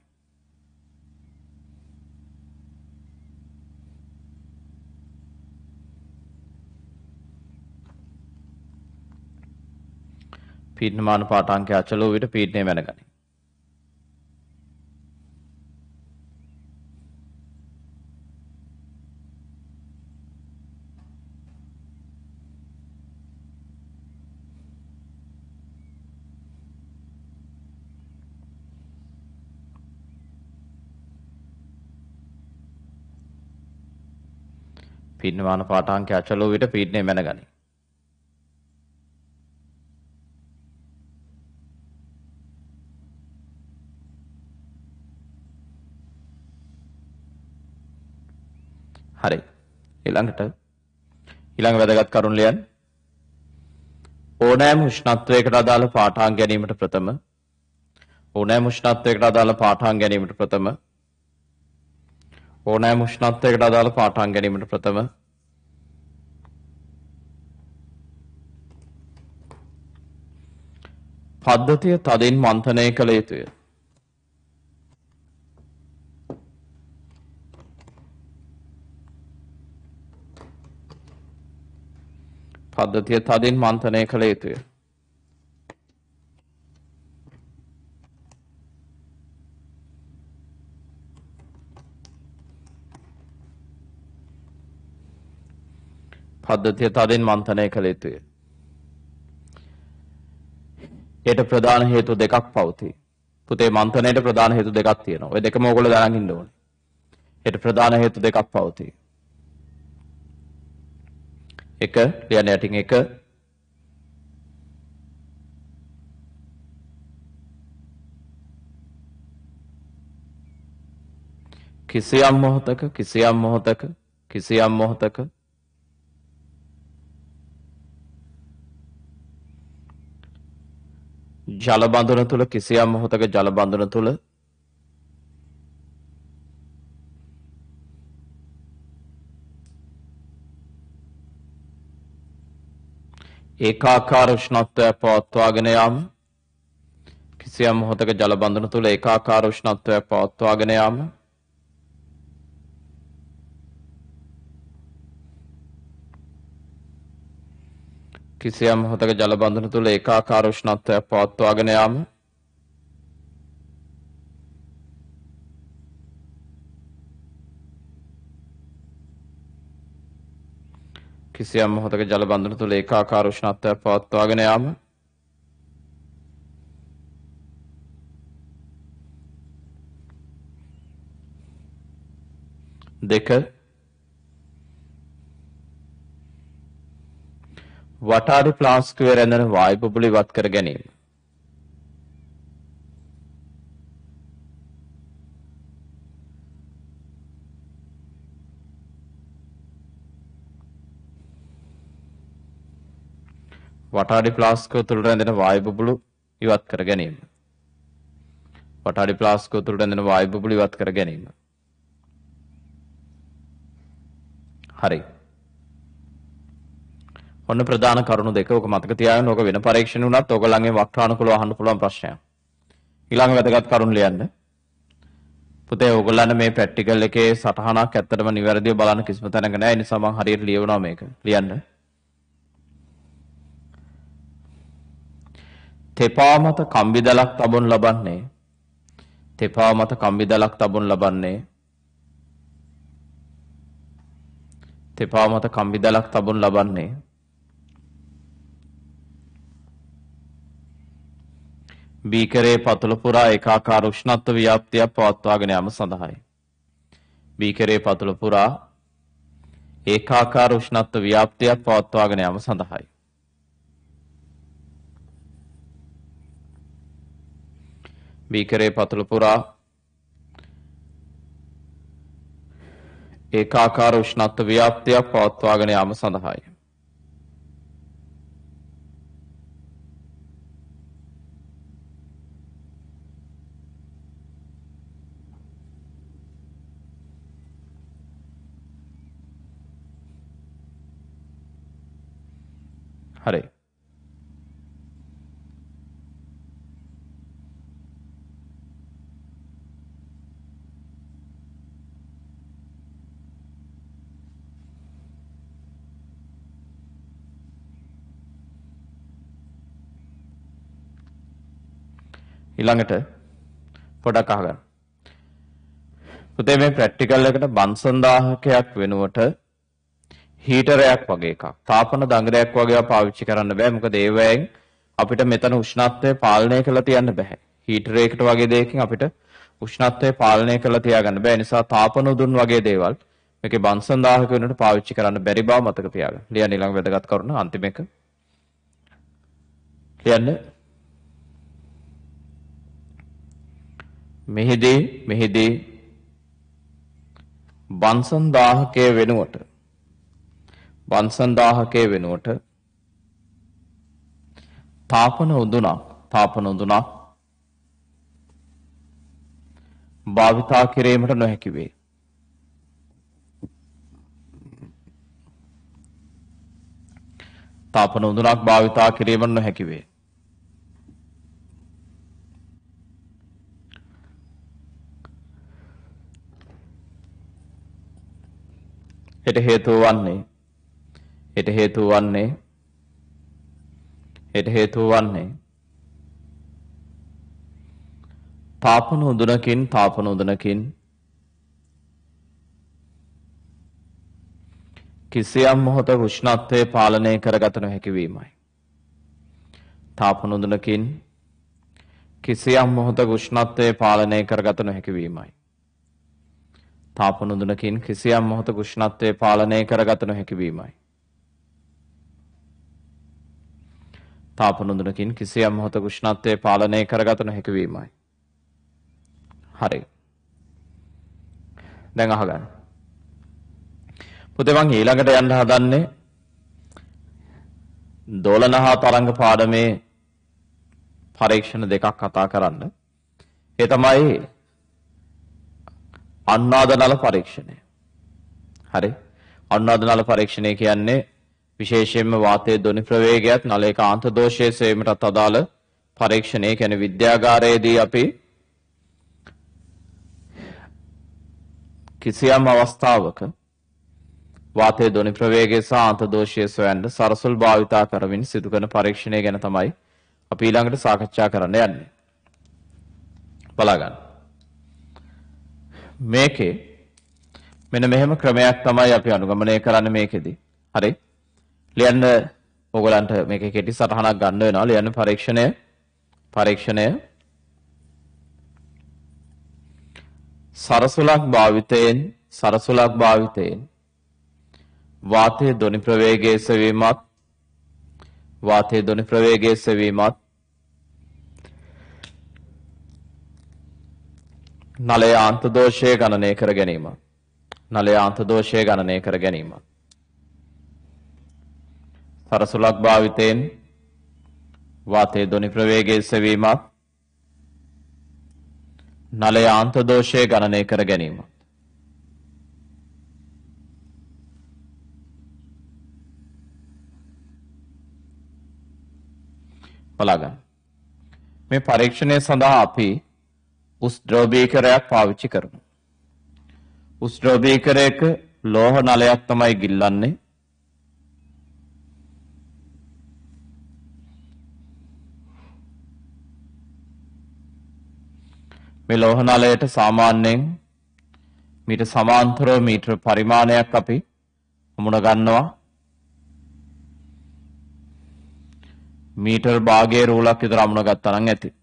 පීඩනමාන පාඨාංකය අචල වූ විට පීඩනය මැනගනී. පීඩනමාන පාඨාංකය අචල වූ විට පීඩනය මැනගනී. හරි. ඊළඟට ඊළඟ වැදගත් කරුණු ලියන්න. ඕනෑම උෂ්ණත්වයකට අදාළ පාඨාංග ගැනීමට ප්‍රථම ඕනෑම උෂ්ණත්වයකට අදාළ පාඨාංග ගැනීමට ප්‍රථම ඕනෑම උෂ්ණත්වයකට අදාළ පාඨාංග ගැනීමට ප්‍රථම පද්ධතිය තදින් මන්ථනය කළ යුතුය. පද්ධතිය තදින් මන්ථනය කළ යුතුය. පද්ධතිය තදින් මන්ථනය කළ යුතුය. ඒට ප්‍රධාන හේතු දෙකක් පවතී. පුතේ මන්ථනයට ප්‍රධාන හේතු දෙකක් තියෙනවා. ඔය දෙකම ඕගොල්ලෝ දැනගෙන ඉන්න ඕනේ. ඒට ප්‍රධාන හේතු දෙකක් පවතී. එක ලියන්න යටින් එක කිසියම් මොහොතක කිසියම් මොහොතක කිසියම් මොහොතක ජල බඳුන තුල කිසියම් මොහොතක ජල බඳුන තුල ඒකාකාර උෂ්ණත්වයක් පවත්වාගෙන යාම කිසියම් මොහොතක ජල බඳුන තුල ඒකාකාර උෂ්ණත්වයක් පවත්වාගෙන යාම කිසියම් මොහොතක ජල බඳුන තුල ඒකාකාර උෂ්ණත්වයක් පවත්වාගෙන යාම කිසියම් මොහොතක ජල බඳුන තුල ඒකාකාර උෂ්ණත්වයක් පවත්වාගෙන යාම දෙක වටාඩි ෆ්ලාස්කුවේ රැඳෙන වායු බුබුළු ඉවත් කර ගැනීම වටාඩි ෆ්ලාස්කුව තුළ රැඳෙන වායු බුබුළු ඉවත් කර ගැනීම වටාඩි ෆ්ලාස්කුව තුළ රැඳෙන වායු බුබුළු ඉවත් කර ගැනීම හරි ඔන්න ප්‍රධාන කරුණු දෙක ඔක මතක තියාගන්න ඕක වෙන පරීක්ෂණ වුණත් ඔයගොල්ලන්ගේ වක්‍රානුකූලව අහන්න පුළුවන් ප්‍රශ්නයක් ඊළඟ වැදගත් කරුණු ලියන්න පුතේ ඔයගොල්ලන්ට මේ ප්‍රැක්ටිකල් එකේ සටහනක් ඇත්තටම නිවැරදිව බලන්න කිසිම තැනක නැහැ ඒ නිසා මම හරියට ලියවනවා මේක ලියන්න තෙපා මත කම්බිදලක් තබනු ලබන්නේ තෙපා මත කම්බිදලක් තබනු ලබන්නේ තෙපා මත කම්බිදලක් තබනු ලබන්නේ බීකරේ පතුල පුරා ඒකාකාර උෂ්ණත්ව ව්‍යාප්තියක් පවත්වාගෙන යාම සඳහායි බීකරේ පතුල පුරා ඒකාකාර උෂ්ණත්ව ව්‍යාප්තියක් පවත්වාගෙන යාම සඳහායි බීකරේ පතුල පුරා ඒකාකාර උෂ්ණත්ව ව්‍යාප්තියක් පවත්වාගෙන යාම සඳහායි හරි ඊළඟට පොඩක් අහගන්න. පුතේ මේ ප්‍රැක්ටිකල් එකට බන්සන් දාහකයක් වෙනුවට හීටරයක් වගේ එකක් තාපන දඟරයක් වගේ පාවිච්චි කරන්න බෑ. මොකද ඒ වයින් අපිට මෙතන උෂ්ණත්වය පාලනය කරලා තියන්න බෑ. හීටරයකට වගේ දෙයකින් අපිට උෂ්ණත්වය පාලනය කරලා තියාගන්න බෑ. ඒ නිසා තාපන උදුන් වගේ දේවල් මේකේ බන්සන් දාහක වෙනුවට පාවිච්චි කරන්න බැරි බව මතක තියාගන්න. ලියන්න ඊළඟ වැදගත් කරුණ අන්තිම එක. ලියන්න මෙහිදී මෙහිදී බන්සන් දාහකයේ වෙනුවට බන්සන් දාහකයේ වෙනුවට තාපන උඳුනක් තාපන උඳුනක් භාවිතා කිරීමට නොහැකි වේ. තාපන උඳුනක් භාවිතා කිරීමට නොහැකි වේ. හෙට හේතුව වන්නේ හෙට හේතුව වන්නේ හෙට හේතුව වන්නේ තාපන උඳුනකින් තාපන උඳුනකින් කිසියම් මොහොතක උෂ්ණත්වය පාලනය කරගත නොහැකි වීමයි. තාපන උඳුනකින් කිසියම් මොහොතක උෂ්ණත්වය පාලනය කරගත නොහැකි වීමයි. තාපන උඳුනකින් කිසියම් මොහොතක උෂ්ණත්වය පාලනය කරගත නොහැකි වීමයි. තාපන උඳුනකින් කිසියම් මොහොතක උෂ්ණත්වය පාලනය කරගත නොහැකි වීමයි. හරි. දැන් අහගන්න. පුතේ මං ඊළඟට යන්න හදන්නේ දෝලන හා තරංග පාඩමේ පරීක්ෂණ දෙකක් කතා කරන්න. ඒ තමයි අන්නාද නල පරීක්ෂණය. හරි. අන්නාද නල පරීක්ෂණය කියන්නේ විශේෂයෙන්ම වාතයේ ධ්වනි ප්‍රවේගයත් නලයක ආන්ත දෝෂයේ සේමටත් අදාළ පරීක්ෂණය කියන්නේ විද්‍යාගාරයේදී අපි කිසියම් අවස්ථාවක වාතයේ ධ්වනි ප්‍රවේගය සහ ආන්ත දෝෂය සොයන්න සරසුල් භාවිතා කරමින් සිදු කරන පරීක්ෂණය ගැන තමයි අපි ඊළඟට සාකච්ඡා කරන්න යන්නේ. බලා ගන්න. මේකේ මෙන්න මෙහෙම ක්‍රමයක් තමයි අපි අනුගමනය කරන්නේ මේකෙදි. හරි. ලියන්න ඕගලන්ට මේකේ කෙටි සටහනක් ගන්න වෙනවා. ලියන්න පරීක්ෂණය පරීක්ෂණය සරසුලක් භාවිතයෙන් සරසුලක් භාවිතයෙන් වාතයේ ධ්වනි ප්‍රවේගයේ සෙවීමත් වාතයේ ධ්වනි ප්‍රවේගයේ සෙවීමත් නලය ආන්ත දෝෂය ගණනය කර ගැනීම නලය ආන්ත දෝෂය ගණනය කර ගැනීම සරසුලක් භාවිතයෙන් වාතයේ ධ්වනි ප්‍රවේගයේ සෙවීමත් නලය ආන්ත දෝෂය ගණනය කර ගැනීම බලාගන්න. මේ පරීක්ෂණය සඳහා අපි උස් ද්‍රව්‍යීකරයක් පාවිච්චි කරමු. උස් ද්‍රව්‍යීකරයක ලෝහ නලයක් තමයි ගිල්ලන්නේ. මේ ලෝහ නලයට සාමාන්‍යයෙන් මීට සමාන්තරව මීටර පරිමාණයක් අපි මුණ ගන්නවා. මීටර් භාගයේ රූලක් විතර අමුණ ගත්තා නම් ඇති.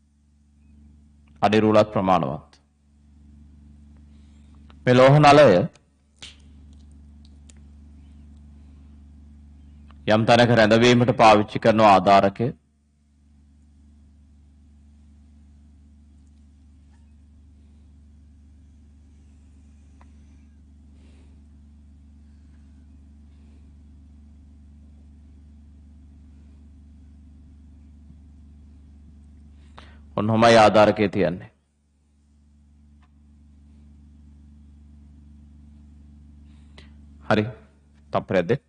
අඩි රූලක් ප්‍රමාණවත්. මේ ලෝහ නලය යම් තැනක රැඳවීමට පාවිච්චි කරන ආධාරකය ඔන්නෝමයි ආධාරකයේ තියන්නේ. හරි. තප්පරයක් දෙන්න.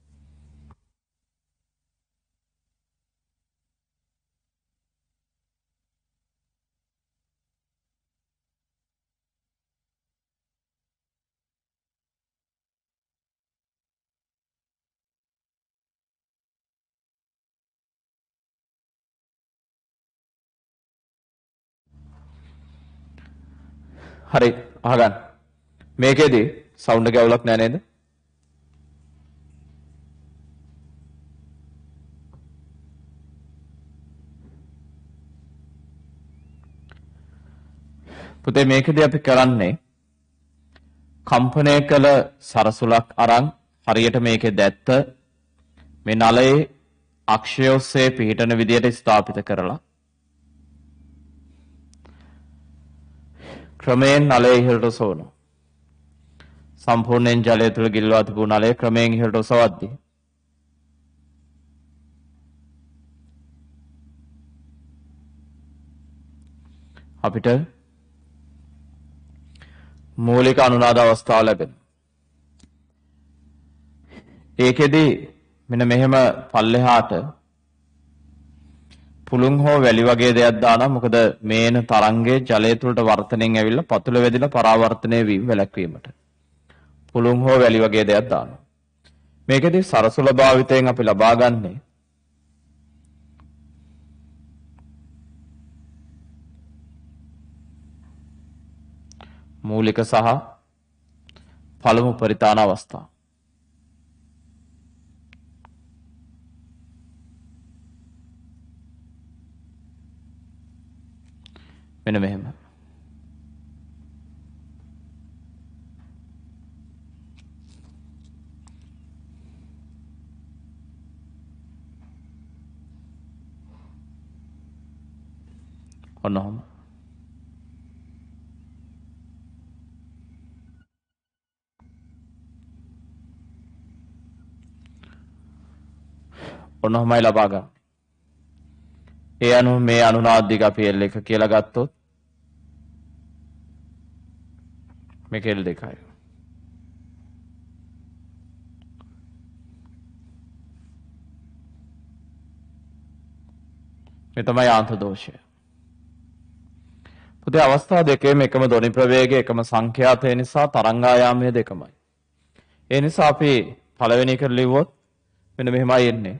හරි අහගන්න. මේකේදී සවුන්ඩ් එක අවුලක් නෑ නේද? පුතේ මේකදී අපි කරන්නේ කම්පණය කළ සරසුලක් අරන් හරියට මේකේ දැත්ත මේ නලයේ අක්ෂය ඔස්සේ පිහිටන විදියට ස්ථාපිත කරලා ක්‍රමයෙන් නලය ඉහළට ඔසවනවා. සම්පූර්ණයෙන් ජලය තුළ ගිල්වා තිබූ නලය ක්‍රමයෙන් ඉහළට ඔසවද්දී අපිට මූලික අනුනාද අවස්ථාව ලැබෙනවා. ඒකෙදී මෙන්න මෙහෙම පල්ලෙහාට පුළුන් හෝ වැලි වගේ දෙයක් දානවා. මොකද මේන තරංගයේ ජලය තුළට වර්තනයෙන් ඇවිල්ලා පතුල වැදිලා පරාවර්තනය වීම වැළැක්වීමට පුළුන් හෝ වැලි වගේ දෙයක් දානවා. මේකෙදී සරසුල භාවිතයෙන් අපි ලබා ගන්නේ මූලික සහ පළමු පරිතාන අවස්ථා. මෙන්න මෙහෙම. ඔන්න ඔහොම. ඔන්න ඔහොමයි ලබා ගන්න. ඒ අනුව මේ අනුනාදික අපි L එක කියලා ගත්තොත් මේක L දෙකයි. මේ තමයි ආන්ත දෝෂය. පුතේ අවස්ථා දෙකේම එකම ධ්වනි ප්‍රවේගය එකම සංඛ්‍යාතය නිසා තරංග ආයාමය දෙකමයි. ඒ නිසා අපි පළවෙනි එකට ලිව්වොත් මෙන්න මෙහෙමයි එන්නේ.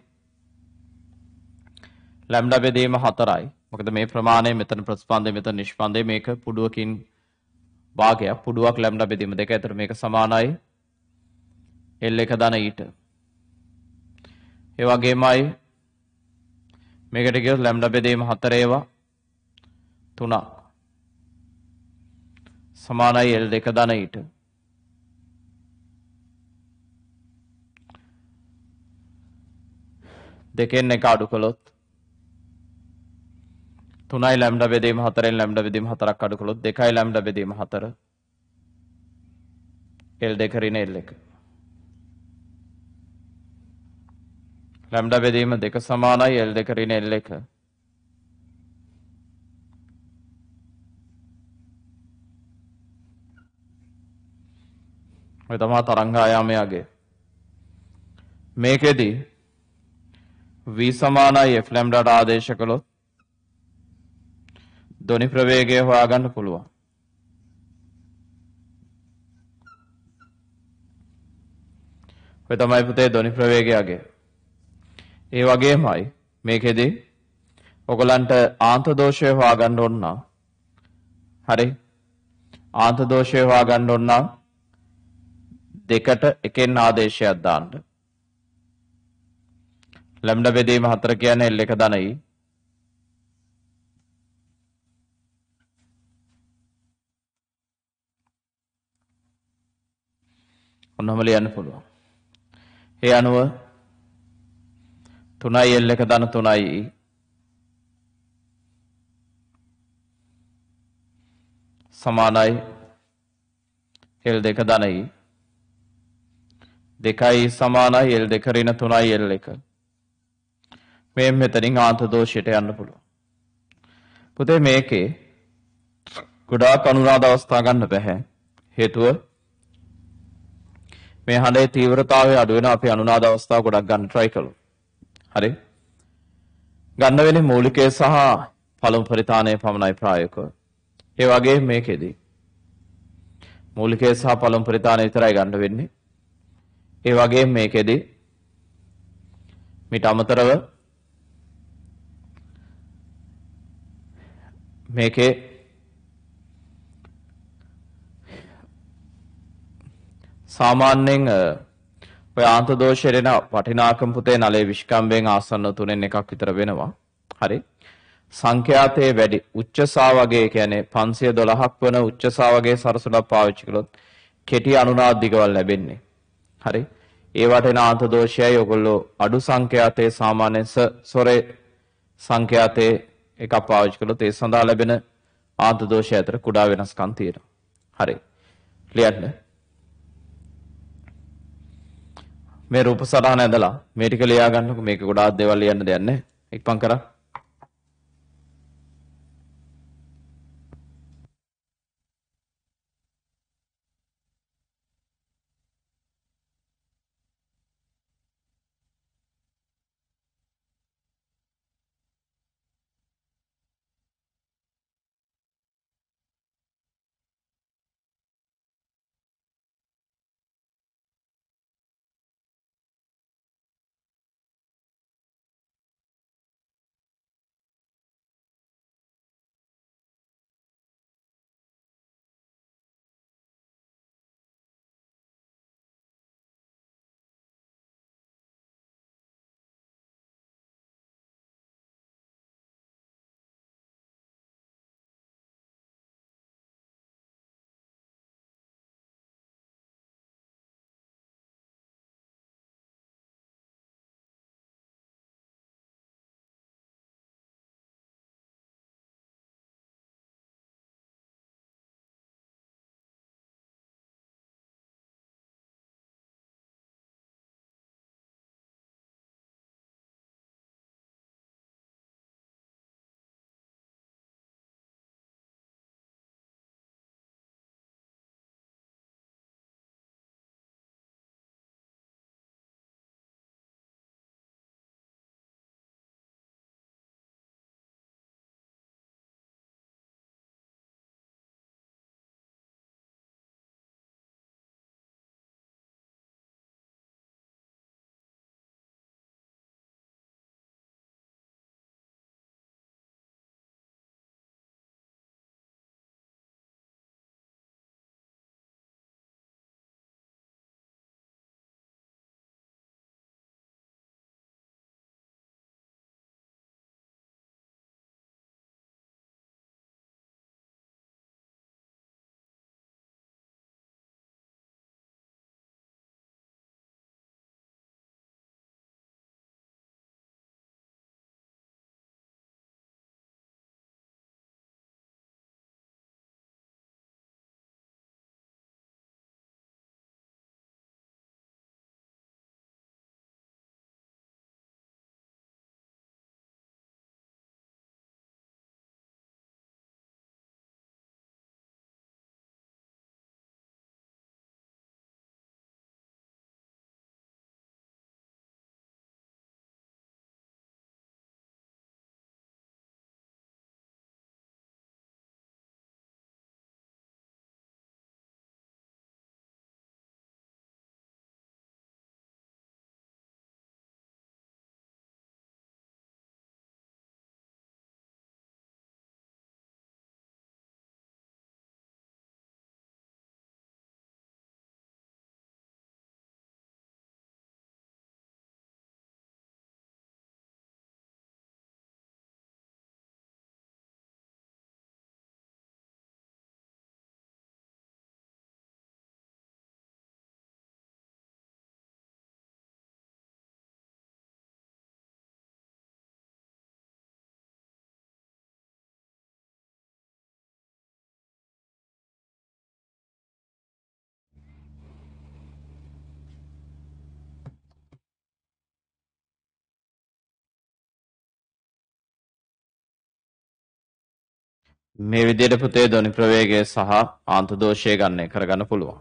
ලැම්ඩා බෙදීම හතරයි. මොකද මේ ප්‍රමාණය මෙතන ප්‍රතිස්පන්දය මෙතන නිෂ්පන්දය මේක පුඩුවකින් භාගයක්. පුඩුවක් ලැම්ඩා බෙදීම දෙක. ඒතර මේක සමානයි L එක ධන ඊට. ඒ වගේමයි මේකට කියොත් ලැම්ඩා බෙදීම හතර ඒවා තුනක්. සමානයි L දෙක ධන ඊට. දෙකෙන් එක අඩු කළොත් තුනයි ලැම්ඩා බෙදීම හතරෙන් ලැම්ඩා බෙදීම හතරක් අඩු කළොත් දෙකයි ලැම්ඩා බෙදීම හතර L දෙක ඍණ L එක. ලැම්ඩා බෙදීම දෙක සමානයි L දෙක ඍණ L එක. ඔය තමයි තරංග ආයාමය අගය. මේකෙදි v සමානයි f ලැම්ඩාට ආදේශ කළොත් ධ්වනි ප්‍රවේගය හොයාගන්න පුළුවන්. ඔය තමයි පුතේ ධ්වනි ප්‍රවේගය අගය. ඒ වගේමයි මේකෙදි ඔයගලන්ට ආන්ත දෝෂය හොයාගන්න ඕන නම් හරි ආන්ත දෝෂය හොයාගන්න ඕන නම් දෙකට එකෙන් ආදේශයක් දාන්න. ලැම්ඩා බෙදීම හතර කියන්නේ L එක ධනයි. ඔන්නම ලියන්න පුළුවන්. ඒ අනුව තුනයි L එක ධන තුනයි සමානයි L දෙක ධනයි. දෙකයි සමානයි L දෙක ඍණ තුනයි L එක. මේ මෙතනින් ආන්ත දෝෂයට යන්න පුළුවන්. පුතේ මේකේ ගොඩාක් අනුරාධ අවස්ථා ගන්න බෑ. හේතුව මේ හඬේ තීව්‍රතාවය අඩු වෙන අපි අනුනාද අවස්ථා ගොඩක් ගන්න try කළොත්. හරි. ගන්න වෙන්නේ මූලිකය සහ පළමු පරිතාණය පමණයි ප්‍රායෝගිකව. ඒ වගේ මේකෙදි මූලිකය සහ පළමු පරිතාණය විතරයි ගන්න වෙන්නේ. ඒ වගේ මේකෙදි මිට අමතරව මේකේ සාමාන්‍යයෙන් ඔය ආන්ත දෝෂයේ දෙන වටිනාකම් පුතේ නලයේ විශ්කම්බයෙන් ආසන්න තුනෙන් එකක් විතර වෙනවා. හරි. සංඛ්‍යාතයේ වැඩි උච්චසා වගේ කියන්නේ පන්සිය දොළහක් වන උච්චසා වගේ සරසුලක් පාවිච්චි කළොත් කෙටි අනුනාද දිගවල් ලැබෙන්නේ. හරි. ඒ වටේන ආන්ත දෝෂයයි ඔයගොල්ලෝ අඩු සංඛ්‍යාතයේ සාමාන්‍ය සොරේ සංඛ්‍යාතයේ එකක් පාවිච්චි කළොත් ඒ සඳහා ලැබෙන ආන්ත දෝෂය අතර කුඩා වෙනස්කම් තියෙනවා. හරි. ලියන්න. මේ රූප සටහන ඇඳලා මේ ටික ලියා ගන්නකො. මේක ගොඩාක් දේවල් ලියන්න දෙයක් නැහැ. ඉක්මන් කරා. මේ විදිහට පුතේ ධ්වනි ප්‍රවේගය සහ ආන්ත දෝෂය ගන්න කරගන්න පුළුවන්.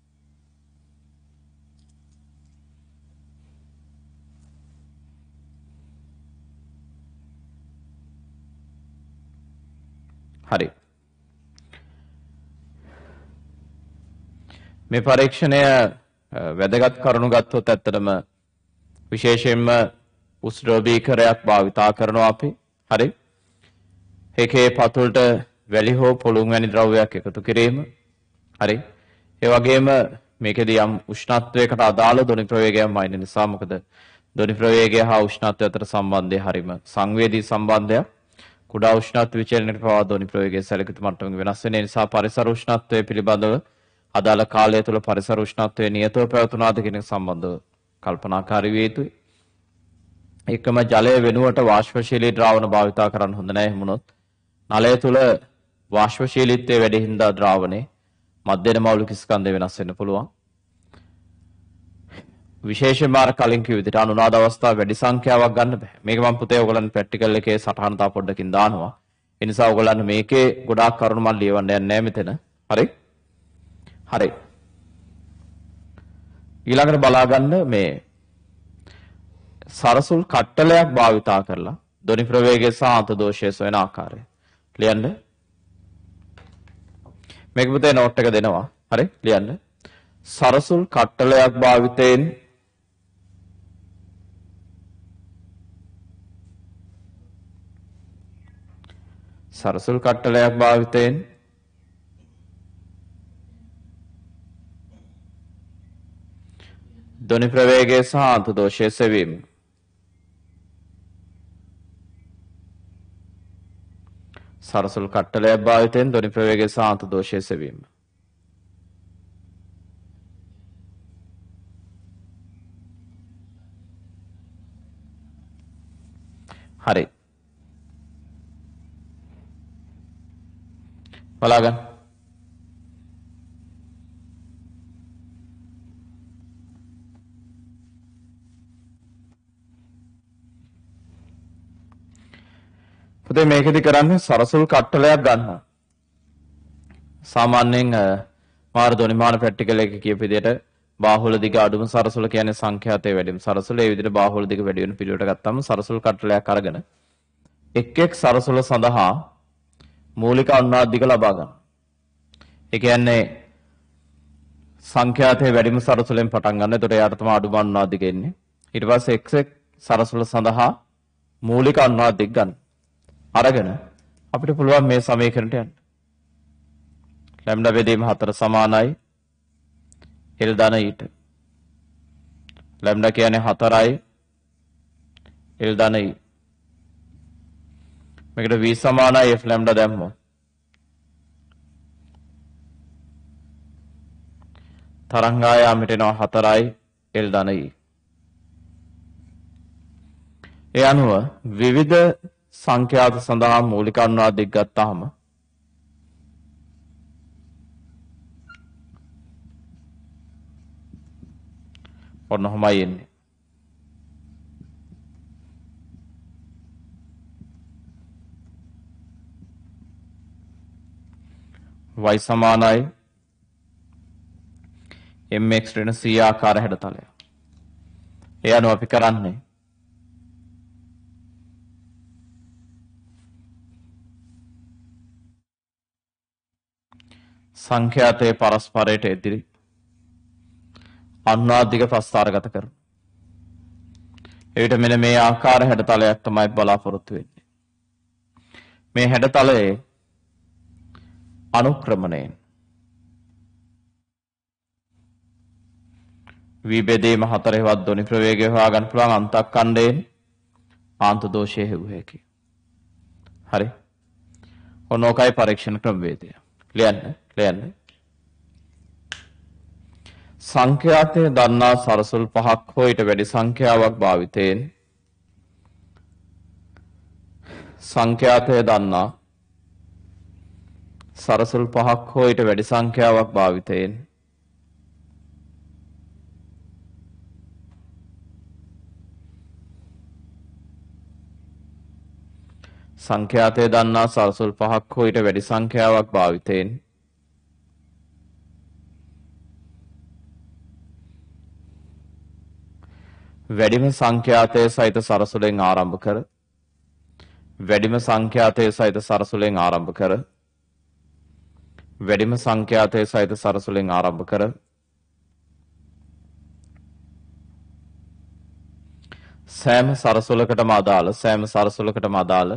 හරි. මේ පරීක්ෂණය වැදගත් කරුණු ගත්තොත් ඇත්තටම විශේෂයෙන්ම උස්රෝබීකරයක් භාවිතා කරනවා අපි. හරි. ඒකේ පතුලට වැලි හෝ පොළොන් වැනි ද්‍රව්‍යයක් එකතු කිරීම. හරි. ඒ වගේම මේකෙදී යම් උෂ්ණත්වයකට අදාළ ධ්වනි ප්‍රවේගයක් වයින් නිසා මොකද ධ්වනි ප්‍රවේගය හා උෂ්ණත්වය අතර සම්බන්ධය හරිම සංවේදී සම්බන්ධයක්. කුඩා උෂ්ණත්ව විචලනයකට පවා ධ්වනි ප්‍රවේගය සැලකිත මට්ටමක වෙනස් වෙන නිසා පරිසර උෂ්ණත්වය පිළිබඳව අදාළ කාලය තුළ පරිසර උෂ්ණත්වය නියතව පැවතුනාද කියන සම්බන්ධව කල්පනාකාරී විය යුතුයි. එකම ජලය වෙනුවට වාෂ්පශීලී ද්‍රාවණ භාවිතා කරන්න හොඳ නැහැ. එහෙමුණොත් නලය තුළ වාෂ්පශීලීත්වයේ වැඩි හින්දා ද්‍රාවණේ මධ්‍යම මෞලික ස්කන්ධය වෙනස් වෙන්න පුළුවන්. විශේෂයෙන්ම අර කලින් කිව්ව විදිහට අනුනාද අවස්ථා වැඩි සංඛ්‍යාවක් ගන්න බෑ. මේක මම පුතේ ඔයගලන් ප්‍රැක්ටිකල් එකේ සටහන තා පොඩ්ඩකින් දානවා. ඒ නිසා ඔයගලන් මේකේ ගොඩාක් කරුණු මම ලියවන්න යන්නේ නැහැ මෙතන. හරි? හරි. ඊළඟට බලා ගන්න මේ සරසුල් කට්ටලයක් භාවිතා කරලා ධ්වනි ප්‍රවේගය සහ අන්ත දෝෂය සොයන ආකාරය. ලියන්න. මේක පුතේ නෝට් එක දෙනවා. හරි? ලියන්න. සරසුල් කට්ටලයක් භාවිතයෙන් සරසුල් කට්ටලයක් භාවිතයෙන් ධ්වනි ප්‍රවේගය සහ අන්ත දෝෂය සෙවීම. සරසුල් කට්ටලයක් භාවිතයෙන් ධ්වනි ප්‍රවේගය සහ අන්ත දෝෂය සෙවීම. හරි. බලාගන්න. පුතේ මේකෙදි කරන්නේ සරසුල් කට්ටලයක් ගන්නවා. සාමාන්‍යයෙන් මාර ධ්වනිමාන ප්‍රැක්ටිකල් එකේ කියපු විදිහට බාහුල දිග අඩුම සරසුල කියන්නේ සංඛ්‍යාතයේ වැඩිම සරසුල. ඒ විදිහට බාහුල දිග වැඩි වෙන පිළිවෙලට ගත්තාම සරසුල් කට්ටලයක් අරගෙන එක් එක් සරසුල සඳහා මූලික අනුනාද දිග ලබා ගන්න. ඒ කියන්නේ සංඛ්‍යාතයේ වැඩිම සරසුලෙන් පටන් ගන්න. එතකොට එයාට තමයි අඩුම අනුනාද දිග එන්නේ. ඊට පස්සේ එක් එක් සරසුල සඳහා මූලික අනුනාද දිග ගන්න. අරගෙන අපිට පුළුවන් මේ සමීකරණයට යන්න. ලැම්ඩා බෙදීම හතර සමානයි L ධන ඊට. ලැම්ඩා කියන්නේ හතරයි L ධන ඊ. මේකට v සමානයි f ලැම්ඩා දැම්මොත් තරංගායාමයට එනවා හතරයි L ධන ඊ. ඒ අනුව විවිධ සංඛ්‍යාත සඳහා මූලික අනුනාද දිග ගත්තාම ඔන්න ඔහමයි එන්නේ. y සමානයි mx ඍණ c ආකාර හැඩතලය. ඒ අනුව අපි කරන්නේ සංඛ්‍යාතයේ පරස්පරයට එදිරි අනුනාද දිග ප්‍රස්ථාරගත කරමු. එවිට මෙන්න මේ ආකාර හැඩතලයක් තමයි බලාපොරොත්තු වෙන්නේ. මේ හැඩතලයේ අනුක්‍රමණයෙන් v බෙදීම හතරෙහිවත් ධ්වනි ප්‍රවේගය හොයාගන්න පුළුවන් අන්තක්ඛණ්ඩයෙන් ආන්ත දෝෂය හෙව්ව හැකියි. හරි. ඔන්න ඕකයි පරීක්ෂණ ක්‍රමවේදය. ලියන්න ලියන්න. සංඛ්‍යාතයේ දන්නා සරසුල් පහක් හෝ ඊට වැඩි සංඛ්‍යාවක් භාවිතයෙන් සංඛ්‍යාතයේ දන්නා සරසුල් පහක් හෝ ඊට වැඩි සංඛ්‍යාවක් භාවිතයෙන් සංඛ්‍යාතය දන්නා සරසුල් පහක් හෝ ඊට වැඩි සංඛ්‍යාවක් භාවිතයෙන් වැඩිම සංඛ්‍යාතය සහිත සරසුලෙන් ආරම්භ කර වැඩිම සංඛ්‍යාතය සහිත සරසුලෙන් ආරම්භ කර වැඩිම සංඛ්‍යාතය සහිත සරසුලෙන් ආරම්භ කර සෑම සරසුලකටම අදාළ සෑම සරසුලකටම අදාළ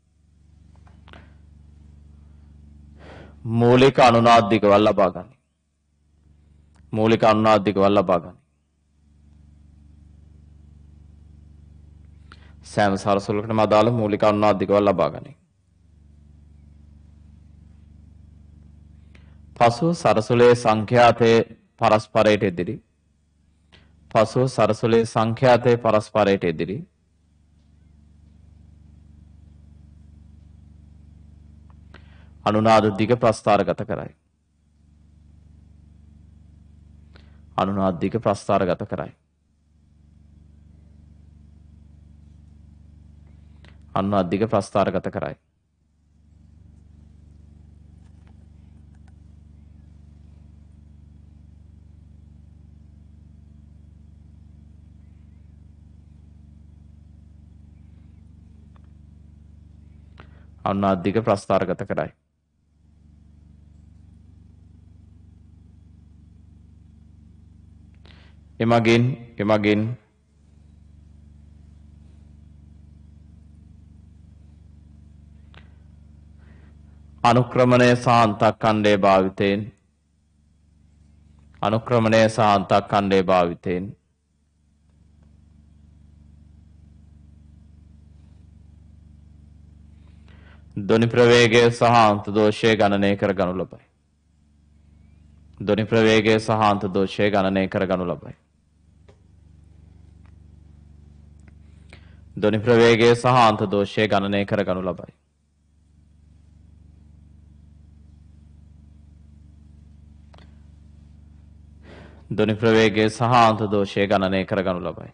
මූලික අනුනාදිකවල් ලබා ගනි. මූලික අනුනාදිකවල් ලබා ගනි. සෑම සරසුලකටම අදාළ මූලික අනුනාදිකවල් ලබා ගනි. පසුව සරසුලේ සංඛ්‍යාතයේ පරස්පරයට එදිරි පසුව සරසුලේ සංඛ්‍යාතයේ පරස්පරයට එදිරි අනුනාද දිග ප්‍රස්ථාරගත කරයි. අනුනාද දිග ප්‍රස්ථාරගත කරයි. අනුනාද දිග ප්‍රස්ථාරගත කරයි. අනුනාද දිග ප්‍රස්ථාරගත කරයි. එමගින් එමගින් අනුක්‍රමණය සහ අන්තක්ඛණ්ඩයේ භාවිතයෙන් අනුක්‍රමණය සහ අන්තක්ඛණ්ඩයේ භාවිතයෙන් ධ්වනි ප්‍රවේගය සහ අන්ත දෝෂය ගණනය කර ගනු ලබයි. ධ්වනි ප්‍රවේගය සහ අන්ත දෝෂය ගණනය කර ගනු ලබයි. ධ්වනි ප්‍රවේගය සහ අන්ත දෝෂය ගණනය කර ගනු ලබයි. ධ්වනි ප්‍රවේගය සහ අන්ත දෝෂය ගණනය කර ගනු ලබයි.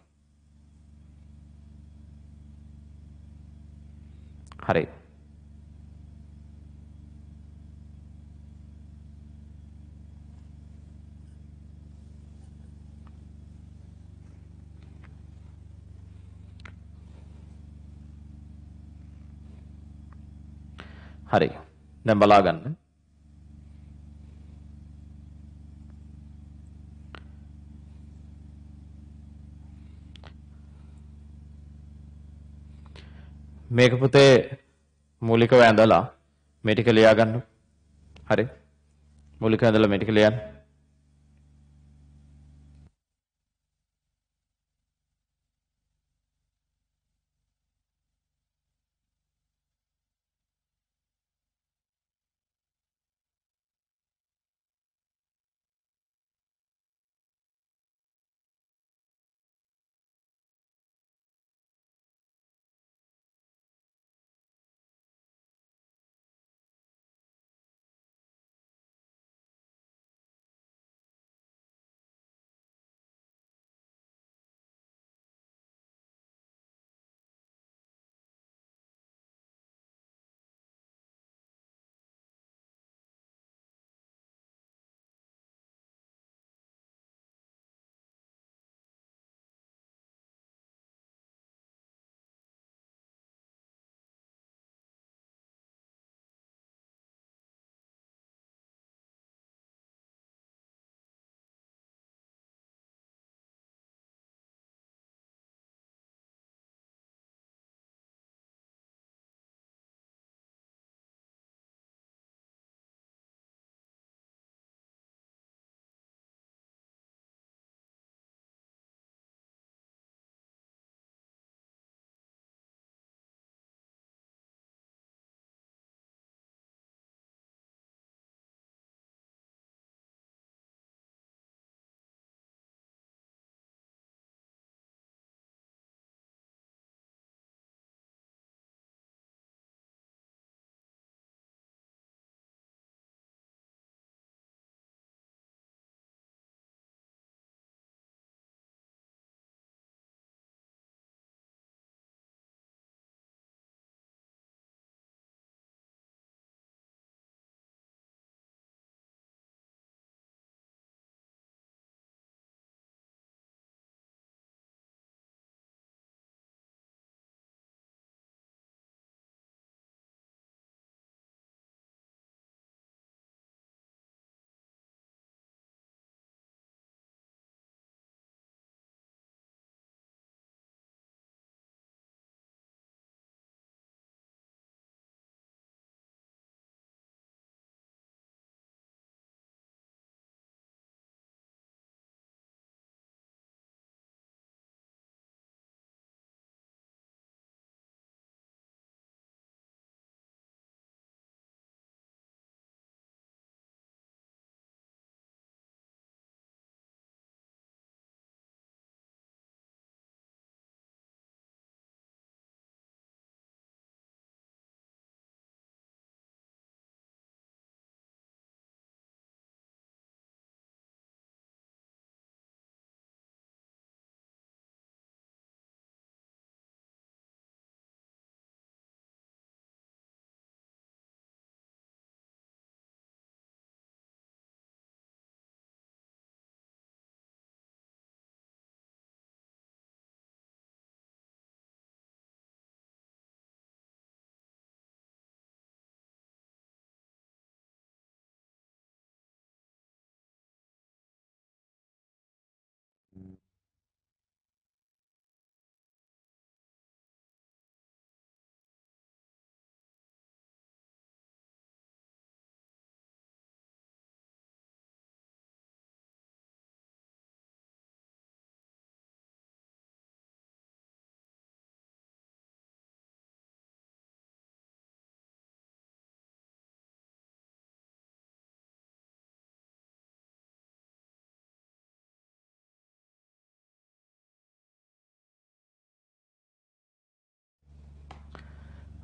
හරි. හරි. දැන් බලා ගන්න. මේක පුතේ මූලිකව ඇඳලා මේ ටික ලියා ගන්න. හරි. මූලිකව ඇඳලා මේ ටික ලියන්න.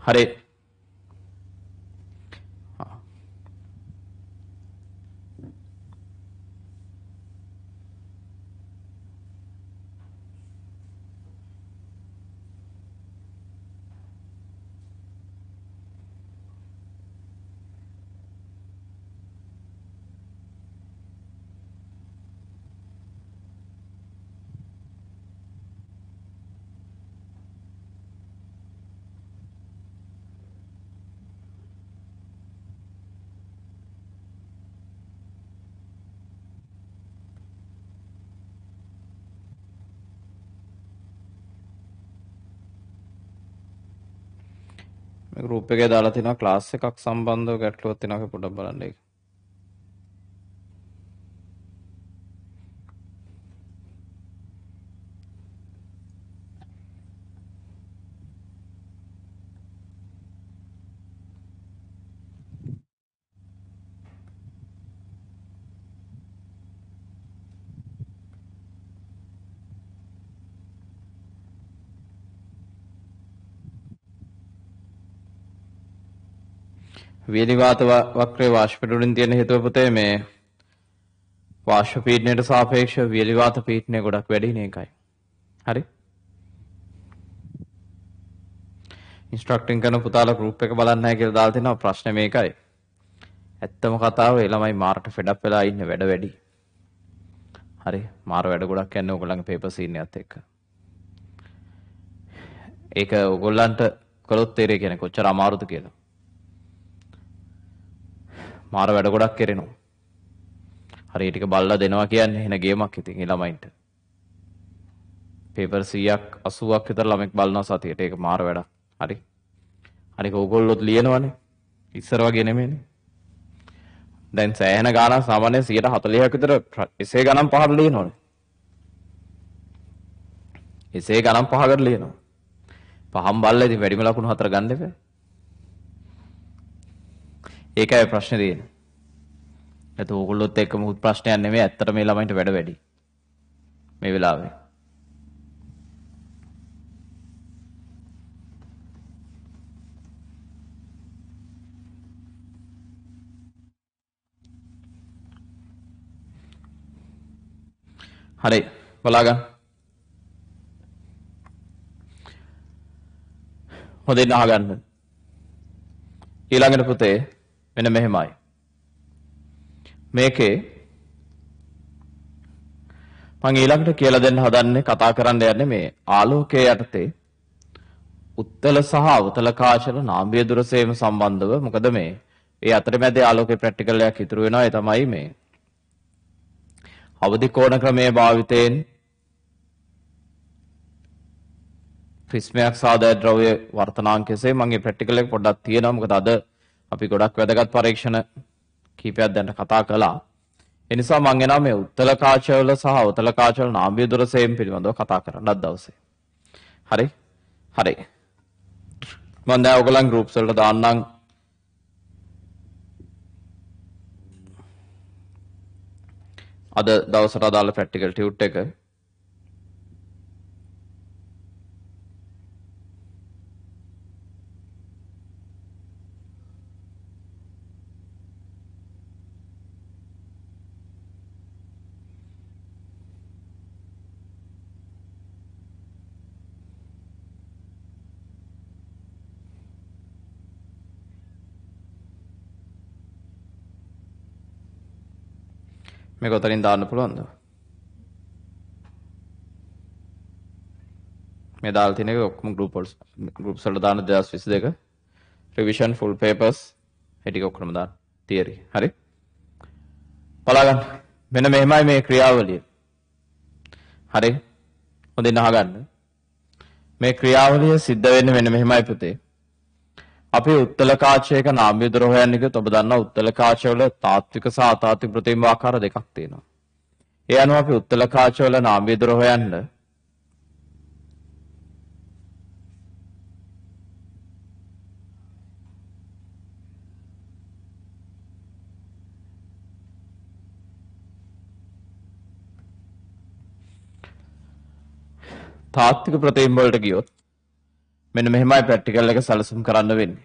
හරි. මේ ගෲප් එකේ දාලා තිනවා ක්ලාස් එකක් සම්බන්ධව ගැටලුවක් තියෙනවා පොඩ්ඩක් බලන්න ඒක. වියලි වාත වක්‍රයේ වාෂ්ප පිටුලින් තියෙන හේතුව පුතේ මේ වාෂ්ප පීඩනයට සාපේක්ෂව වියලි වාත පීඩනය ගොඩක් වැඩි නේ එකයි. හරි. ඉන්ස්ට්‍රක්ටින් කරන පුතාලා ගෲප් එක බලන්න නැහැ කියලා දාලා තිනවා ප්‍රශ්නේ මේකයි. ඇත්තම කතාව ඒ ළමයි මාර්ට ෆෙඩ් අප් වෙලා ඉන්නේ වැඩ වැඩි. හරි. මාර වැඩ ගොඩක් යන්නේ ඕගොල්ලන්ගේ පේපර් සීන් එකත් එක්ක. ඒක ඕගොල්ලන්ට කළොත් තේරෙයි කියන්නේ කොච්චර අමාරුද කියලා. මාර වැඩ ගොඩක් කරනවා. හරි ටික බල්ලා දෙනවා කියන්නේ එන ගේමක් ඉතින් ඒ ළමයින්ට. පේපර් සීයක් අසූවක් විතර ළමෙක් බලනවා සතියට. ඒක මාර වැඩක්. හරි. අනික ඕගොල්ලොත් ලියනවනේ. ඉස්සර වගේ නෙමෙයිනේ. දැන් සෑහෙන ගාණක් සාමාන්‍යයෙන් සියයට හතළිහක් විතර එසේ ගණන් පහකට ලියනවනේ. එසේ ගණන් පහකට ලියනවා. පහම් බල්ලා ඉතින් වැඩිම ලකුණු හතර ගන්න එපා. ඒකයි ප්‍රශ්නේ තියෙන්නේ. ඒත් ඕගොල්ලොත් එක්ක මුත් ප්‍රශ්නයක් නෙමෙයි ඇත්තට මේ ළමයින්ට වැඩ වැඩි. මේ වෙලාවේ. හරි බලාගන්න. හොඳින් අහගන්න. ඊළඟට පුතේ මෙන්න මෙහෙමයි. මේකේ මම ඊළඟට කියලා දෙන්න හදන්නේ කතා කරන්න යන්නේ මේ ආලෝකයේ යටතේ උත්තල සහ අවතල කාචල නාභිය දුරසේම සම්බන්ධව. මොකද මේ ඒ අතරමැද ආලෝකයේ ප්‍රැක්ටිකල් එකක් ඉතුරු වෙනවා. ඒ තමයි මේ අවදි කෝණ ක්‍රමයේ භාවිතයෙන් ක්‍රිස්මයක් සාදා ද්‍රව්‍ය වර්තනාංකයේ මම මේ ප්‍රැක්ටිකල් එක පොඩ්ඩක් තියෙනවා. මොකද අද අපි ගොඩක් වැදගත් පරීක්ෂණ කීපයක් දැන් කතා කළා. ඒ නිසා මම එනවා මේ උත්තල කාචවල සහ අවතල කාචවල නාභිය දුරසේම පිළිබඳව කතා කරන්න අද දවසේ. හරි? හරි. මම දැන් ඔයගොල්ලන් groups වලට දාන්නම්. අද දවසට අදාළ ප්‍රැක්ටිකල් ටියුට් එක. මේක උතරින් දාන්න පුළුවන්ද? මේ දාලා තියෙන එක ඔක්කොම group වල groups වල දාන්න දෙදාස් විසි දෙක revision full papers ඒ ටික ඔක්කොම දාන්න theory. හරි? බලගන්න. මෙන්න මෙහෙමයි මේ ක්‍රියාවලිය. හරි? හොඳින් අහගන්න. මේ ක්‍රියාවලිය සිද්ධ වෙන්නේ මෙන්න මෙහෙමයි පුතේ. අපි උත්තල කාචයක නාභිය දුර හොයන්නේ කිව්වොත් ඔබ දන්නවා උත්තල කාචවල තාත්වික සහ අතාත්වික ප්‍රතිබිම්බ ආකාර දෙකක් තියෙනවා. ඒ අනුව අපි උත්තල කාචවල නාභිය දුර හොයන්න තාත්වික ප්‍රතිබිම්බ වලට ගියොත් මෙන්න මෙහෙමයි ප්‍රැක්ටිකල් එක සැලසුම් කරන්න වෙන්නේ.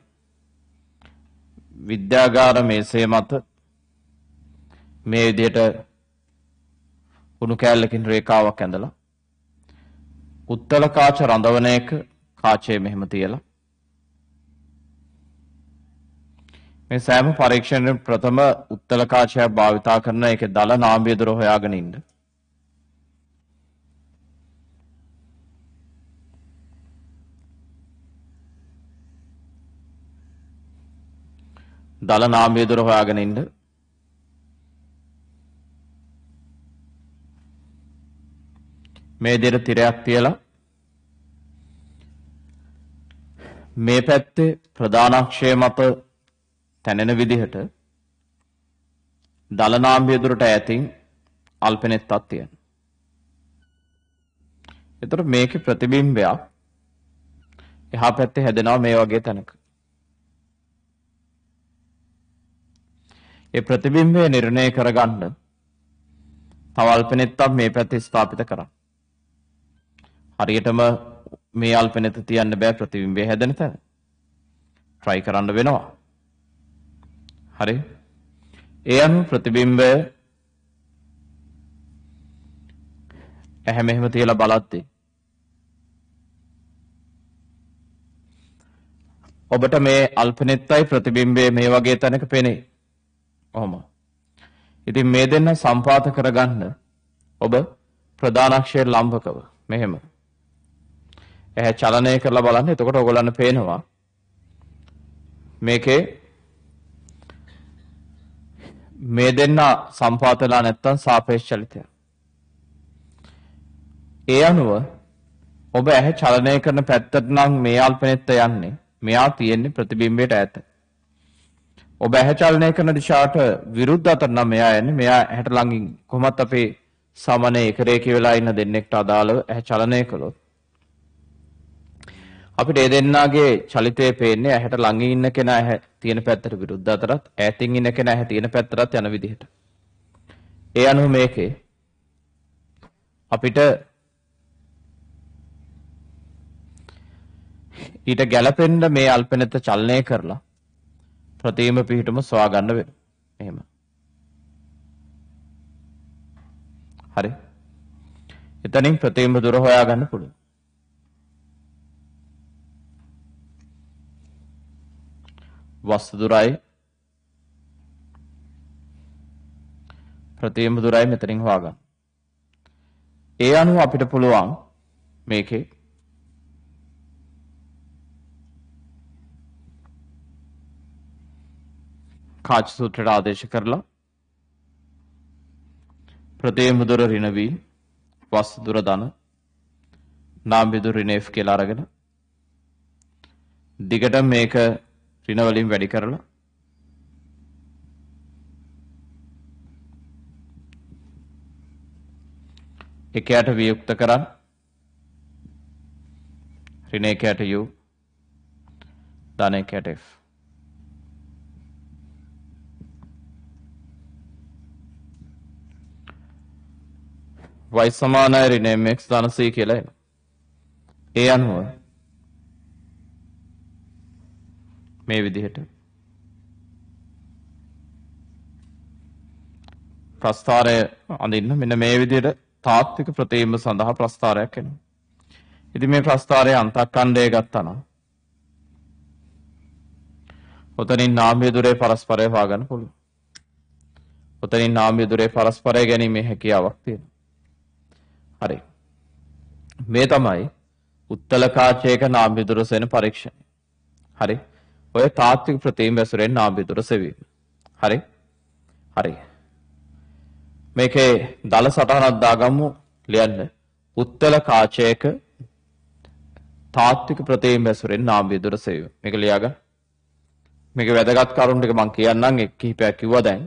විද්‍යාගාර මේසය මත මේ විදිහට උණු කෑල්ලකින් රේඛාවක් ඇඳලා උත්තල කාච රඳවන එක කාචය මෙහෙම තියලා මේ සෑම පරීක්ෂණයෙන් ප්‍රථම උත්තල කාචයක් භාවිතා කරන එකේ දල නාභිය දුර හොයාගෙන ඉන්න. දල නාභිය දුර හොයාගෙන ඉන්න. මේ විදිහට තිරයක් තියලා මේ පැත්තේ ප්‍රධාන අක්ෂය මත තැනෙන විදිහට දල නාභිය දුරට ඈතින් අල්පෙනෙත්තක් තියන්න. එතකොට මේකේ ප්‍රතිබිම්බයක් එහා පැත්තේ හැදෙනවා මේ වගේ තැනක. ඒ ප්‍රතිබිම්බය නිර්ණය කරගන්න තව අල්පෙනෙත්තක් මේ පැත්තේ ස්ථාපිත කරන්න. හරියටම මේ අල්පෙනෙත තියන්න බෑ ප්‍රතිබිම්බය හැදෙන තැන. try කරන්න වෙනවා. හරි. ඒ අනුව ප්‍රතිබිම්බය ඇහැ මෙහෙම තියලා බලද්දී ඔබට මේ අල්පෙනෙත්තයි ප්‍රතිබිම්බය මේ වගේ තැනක පෙනේ. ඔහොම. ඉතින් මේ දෙන්න සම්පාත කරගන්න ඔබ ප්‍රධාන අක්ෂයට ලම්බකව මෙහෙම ඇහැ චලනය කරලා බලන්න. එතකොට ඔයගොල්ලන්ට පේනවා මේකේ මේ දෙන්න සම්පාත වෙලා නැත්තම් සාපේක්ෂ චලිතය. ඒ අනුව ඔබ ඇහැ චලනය කරන පැත්තට නම් මේ අල්පනෙත්ත යන්නේ. මෙයා තියෙන්නේ ප්‍රතිබිම්බයට ඈත. ඔබ ඇහැ චලනය කරන දිශාවට විරුද්ධ අතට නම් මෙයා යන්නේ. මෙයා ඇහැට ළඟින් කොහොමත් අපේ සමනේ එක රේඛී වෙලා ඉන්න දෙන්නෙක්ට අදාළව ඇහැ චලනය කළොත් අපිට ඒ දෙන්නාගේ චලිතය පේන්නේ ඇහැට ළඟින් ඉන්න කෙනා ඇහැ තියෙන පැත්තට විරුද්ධ අතරත් ඈතින් ඉන්න කෙනා ඇහැ තියෙන පැත්තට යන විදිහට. ඒ අනුව මේකේ අපිට ඊට ගැළපෙන්න මේ අල්පෙනෙත චලනය කරලා ප්‍රතිබිම්බ පිහිටුම සොයා ගන්න වෙනවා. එහෙම. හරි. එතනින් ප්‍රතිබිම්බ දුර හොයා ගන්න පුළුවන්. වස්තු දුරයි ප්‍රතිබිම්බ දුරයි මෙතනින් හොයාගන්න. ඒ අනුව අපිට පුළුවන් මේකේ කාච සූත්‍රයට ආදේශ කරලා ප්‍රතිබිම්බ දුර ඍණ v වස්තු දුර ධන නාභ්‍ය දුර ඍණ f කියලා අරගෙන දිගට මේක ඍණ වලින් වැඩි කරලා එකයට වියුක්ත කරන් ඍණ එකයට u ධන එකයට f y සමානයි ඍණ mx ධන c කියලා එනවා. ඒ අනුව මේ විදිහට ප්‍රස්ථාරය අඳින්න මෙන්න මේ විදිහට තාත්වික ප්‍රතිබිම්බ සඳහා ප්‍රස්ථාරයක් එනවා. ඉතින් මේ ප්‍රස්ථාරයේ අන්තක්ඛණ්ඩය ගත්තා නම් ඔතනින් නාභ්‍ය දුරේ පරස්පරය හොයාගන්න පුළුවන්. ඔතනින් නාභ්‍ය දුරේ පරස්පරය ගැනීමේ හැකියාවක් තියෙනවා. හරි. මේ තමයි උත්තල කාචයක නාභ්‍ය දුර සෙන පරීක්ෂණය. හරි. ඔය තාත්වික ප්‍රතිබිම්බ ඇසුරෙන් නාභ්‍ය දුර සෙවීම. හරි. හරි. මේකේ දල සටහනක් දාගමු ලියන්න. උත්තල කාචයක තාත්වික ප්‍රතිබිම්බ ඇසුරෙන් නාභ්‍ය දුර සෙවීම. මේක ලියාගන්න. මේකේ වැදගත් කරුණු ටික මම කියන්නම්. එක් කිහිපයක් කිව්වා දැන්.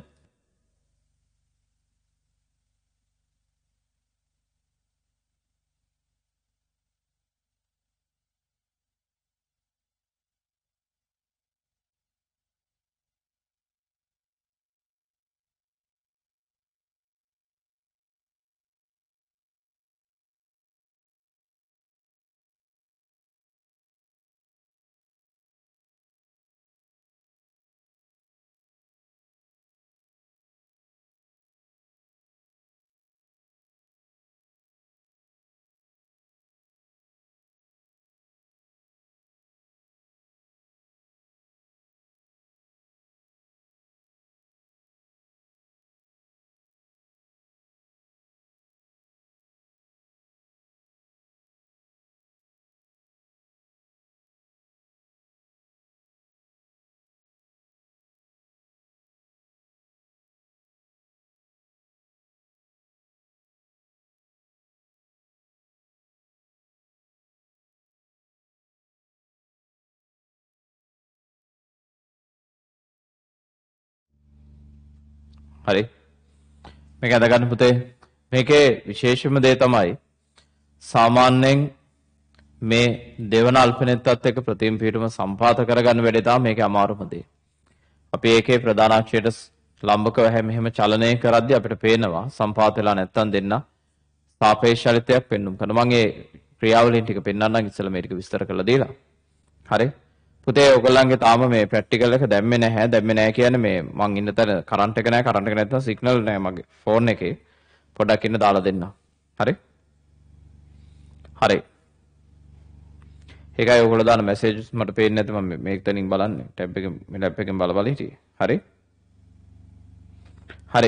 හරි. මේක අද ගන්න පුතේ. මේකේ විශේෂම දේ තමයි සාමාන්‍යයෙන් මේ දෙවන අල්පනෙත්තත් එක්ක ප්‍රතිම පිටුම සම්පාත කරගන්න වැඩේ තමයි මේකේ අමාරුම දේ. අපි ඒකේ ප්‍රධාන අක්ෂයට ලම්බකව හැම මෙහෙම චලනය කරද්දී අපිට පේනවා සම්පාත වෙලා නැත්තම් දෙන්න සාපේක්ෂ චලිතයක් පෙන්වුම් කරනවා. මම ඒ ක්‍රියාවලින් ටික පෙන්වන්නම් ඉස්සෙල්ලා මේ ටික විස්තර කරලා දීලා. හරි. පුතේ ඔයගොල්ලන්ගේ තාම මේ ප්‍රැක්ටිකල් එක දැම්මේ නැහැ. දැම්මේ නැහැ කියන්නේ මේ මං ඉන්න තැන කරන්ට් එක නැහැ. කරන්ට් එක නැත්නම් සිග්නල් නැහැ මගේ ෆෝන් එකේ. පොඩ්ඩක් ඉන්න දාලා දෙන්න. හරි? හරි. ඒකයි ඔයගොල්ලෝ දාන මැසේජස් මට පේන්නේ නැති මම මේක තනින් බලන්නේ. ටැබ් එකෙන් මේ ලැප් එකෙන් බල බල හිටියේ. හරි? හරි.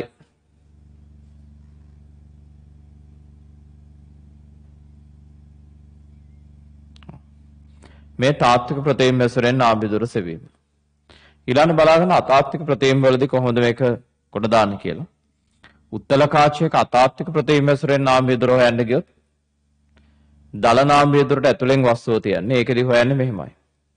මේ තාත්වික ප්‍රතිබිම්බ ඇසුරෙන් නාභිදුර සෙවීම. ඊළඟ බලාගෙන අතාත්වික ප්‍රතිබිම්බ වලදී කොහොමද මේක කොට දාන්නේ කියලා. උත්තල කාචයක අතාත්වික ප්‍රතිබිම්බ ඇසුරෙන් නාභිදුර හොයන්න ගියොත් දල නාභිදුරට ඇතුලෙන් වස්තුව තියන්නේ. ඒකෙදි හොයන්නේ මෙහෙමයි.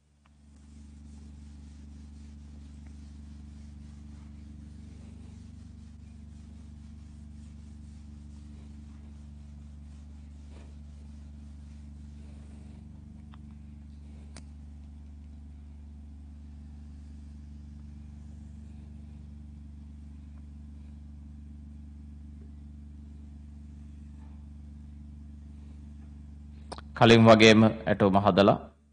කලින් වගේම ඇටෝම හදලා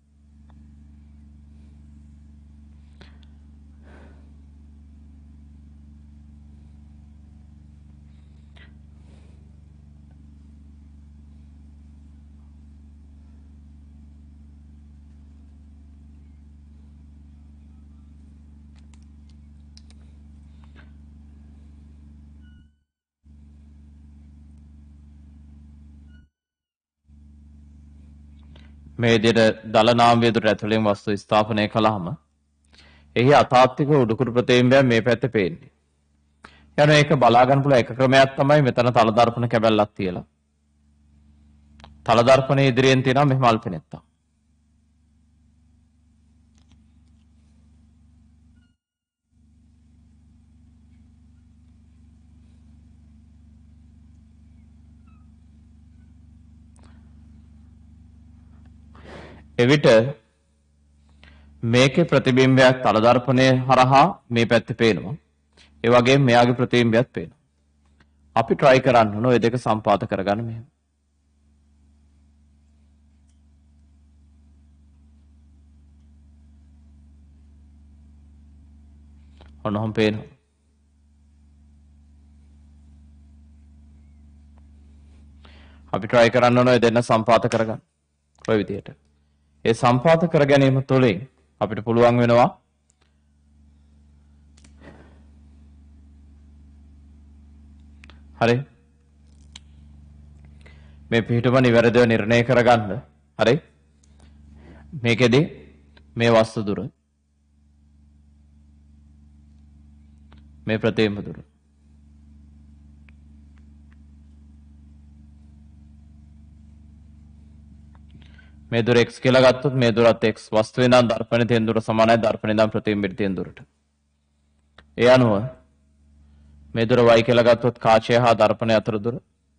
මේ විදිහට දල නාම වේදුර ඇතුලෙන් වස්තු ස්ථාපනය කළාම එහි අතාත්වික උඩුකුරු ප්‍රතිබිම්බය මේ පැත්තේ පේන්නේ. යන ඒක බලා ගන්න පුළුවන් එක ක්‍රමයක් තමයි මෙතන තල දර්පණ කැබැල්ලක් තියලා. තල දර්පණයේ ඉදිරියෙන් තියෙනවා මෙහෙම අල්පෙනෙත්තක්. එවිට මේකේ ප්‍රතිබිම්බයක් තල දර්පණය හරහා මේ පැත්තේ පේනවා. ඒ වගේම මෙයාගේ ප්‍රතිබිම්බයත් පේනවා. අපි try කරන්න ඕන ඔය දෙක සම්පාත කරගන්න මෙහෙම. ඔන්නෝම් පේනවා. අපි try කරන්න ඕන ඔය දෙන්න සම්පාත කරගන්න. ඔය විදිහට. ඒ සම්පාත කර ගැනීම තුළින් අපිට පුළුවන් වෙනවා හරි මේ පිටුම නිවැරදිව නිර්ණය කරගන්න. හරි මේකෙදි මේ වස්තු දුර මේ ප්‍රතිබිම්බ දුර මේ දුර x කියලා ගත්තොත් මේ දුරත් x වස්තුවේ නම් දර්පණයේ තියෙන දුර සමානයි දර්පණයේ නම් ප්‍රතිබිම්බෙට තියෙන දුරට. ඒ අනුව මේ දුර y කියලා ගත්තොත් කාචය හා දර්පණය අතර දුර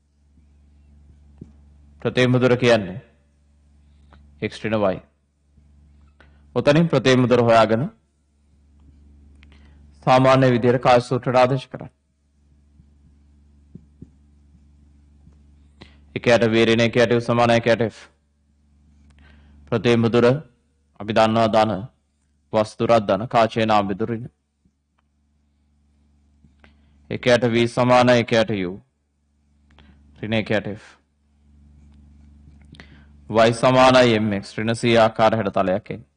ප්‍රතිබිම්බ දුර කියන්නේ x ඍණ y. ඔතනින් ප්‍රතිබිම්බ දුර හොයාගෙන සාමාන්‍ය විදිහට කාච සූත්‍රයට ආදේශ කරන්න. එකයට v ඍණ එකයට u සමානයි එකයට f. ප්‍රතිබිම්බ දුර අපි දන්නවා ධන වස්තුරක් ධන කාචේ නාම දුරින් එකයට v සමානයි එකයට u ඍණ එකයට f y සමානයි mx ඍණ c ආකාර හැඩතලයක් එන්නේ.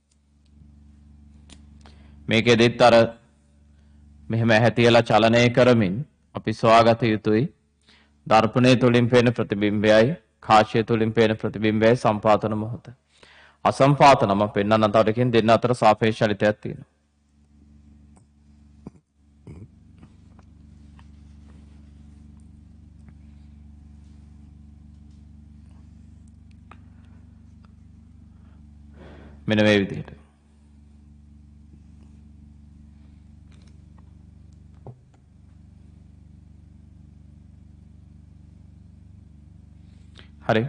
මේකෙදිත් අර මෙහෙම ඇහැතියලා චලනය කරමින් අපි සොයාගත යුතුයි දර්පණය තුලින් පේන ප්‍රතිබිම්බයයි කාචය තුලින් පේන ප්‍රතිබිම්බයයි සම්පාතන මොහොත. අසම්පාතන මම පෙන්වන්න තව දෙකකින් දෙන්න අතර සාපේක්ෂ චලිතයක් තියෙනවා. මෙන්න මේ විදිහට. හරි.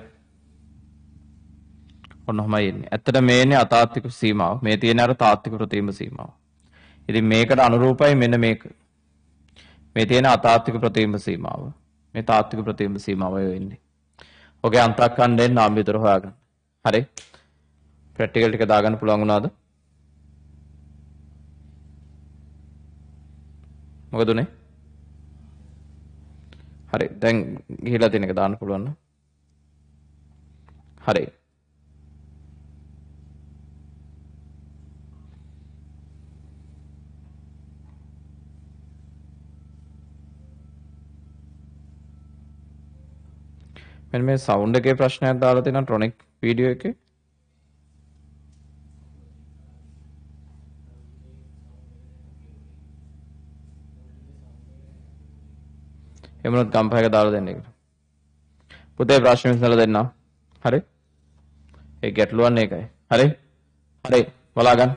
ඔන්න ඔහමයි එන්නේ. ඇත්තට මේනේ අතාත්වික සීමාව. මේ තියෙන අර තාත්වික ප්‍රතිබිම්බ සීමාව. ඉතින් මේකට අනුරූපයි මෙන්න මේක. මේ තියෙන අතාත්වික ප්‍රතිබිම්බ සීමාව. මේ තාත්වික ප්‍රතිබිම්බ සීමාව වෙන්නේ. ඔගේ අන්තක්ඛණ්ඩයෙන් නාම විතර හොයාගන්න. හරි. ප්‍රැක්ටිකල් ටික දාගන්න පුළුවන් වුණාද? මොකද උනේ? හරි. දැන් ගිහිලා තියෙන එක දාන්න පුළුවන් නේද? හරි. මෙන්න මේ සවුන්ඩ් එකේ ප්‍රශ්නයක් දාලා තියෙනවා ට්‍රොනික් වීඩියෝ එකේ. එමුණත් කම්පයක දාලා දෙන්න එකට. පුතේ ප්‍රශ්න විසඳලා දෙන්න. හරි? ඒ ගැටලුවන්නේ ඒකයි. හරි? හරි. බලා ගන්න.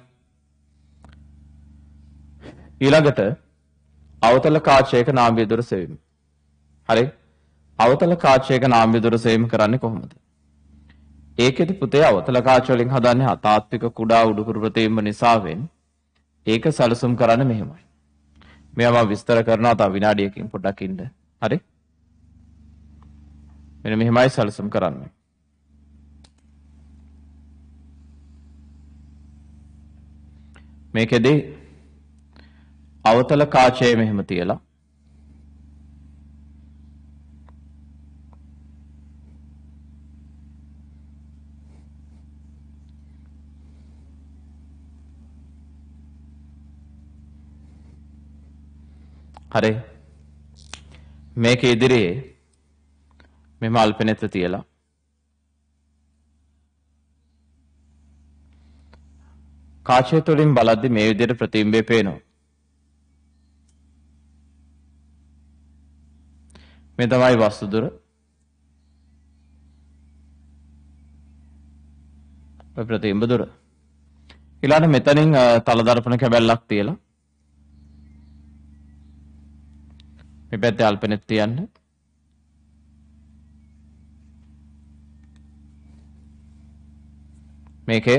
ඊළඟට අවතල කාචයක නාම විදුර සෙවීම. හරි? අවතල කාචයක නාම විදුර සෙවීම කරන්නේ කොහොමද? ඒකෙදි පුතේ අවතල කාච වලින් හදන්නේ අතාත්වික කුඩා උඩුකුරු ප්‍රතිබිම්බ නිසාවෙන් ඒක සැලසුම් කරන්නේ මෙහෙමයි. මෙයා මම විස්තර කරනවා තව විනාඩියකින් පොඩ්ඩක් ඉන්න. හරි? මෙන්න මෙහෙමයි සැලසුම් කරන්නේ. මේකෙදි අවතල කාචය මෙහෙම තියලා හරි මේක ඉදිරියේ මෙහෙම අල්පෙනෙත තියලා කාචය තුලින් බලද්දි මේ විදිහට ප්‍රතිබිම්බය පේනවා. මේ තමයි වස්තු දුර. ඔය ප්‍රතිබිම්බ දුර. ඊළඟ මෙතනින් තල දර්පණ කැබැල්ලක් තියලා මේ පැත්තේ අල්පෙනෙත් තියන්න. මේකේ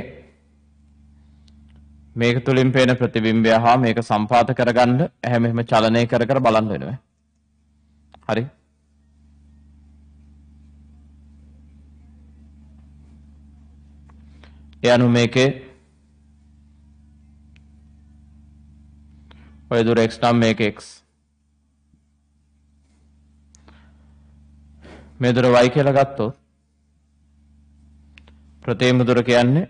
මේක තුලින් පේන ප්‍රතිබිම්බය හා මේක සම්පාත කරගන්න ඇහැ මෙහෙම චලනය කර කර බලන්න වෙනවා. හරි? ඒ අනුව මේකේ ඔය දුර x නම් මේක x. මේ දුර y කියලා ගත්තොත් ප්‍රතිබිම්බ දුර කියන්නේ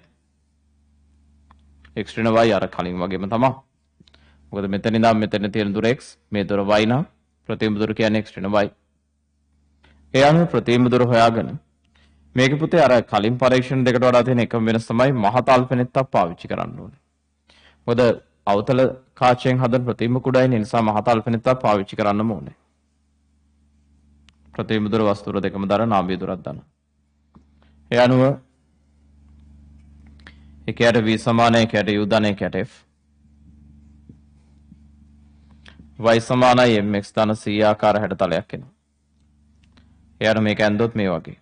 x ඍණ y අර කලින් වගේම තමයි. මොකද මෙතන ඉඳන් මෙතන තියෙන දුර x, මේ දුර y නම් ප්‍රතිබිම්බ දුර කියන්නේ x ඍණ y. ඒ අනුව ප්‍රතිබිම්බ දුර හොයාගෙන මේක පුතේ අර කලින් පරීක්ෂණ දෙකට වඩා තියෙන එකම වෙනස තමයි මහත අල්පෙනෙත්තක් පාවිච්චි කරන්න ඕනේ. මොකද අවතල කාචයෙන් හදන ප්‍රතිබිම්බ කුඩායි නිසා මහත අල්පෙනෙත්තක් පාවිච්චි කරන්නම ඕනේ. ප්‍රතිබිම්බ දුර වස්තු දුර දෙකම දර නාභිය දුරක් දාන. ඒ අනුව එකයට v සමානයි එකයට u ධන එකයට f y සමානයි mx ධන c ආකාර හැඩතලයක් එනවා. ඒ අනුව මේක ඇන්දොත් මේ වගේ.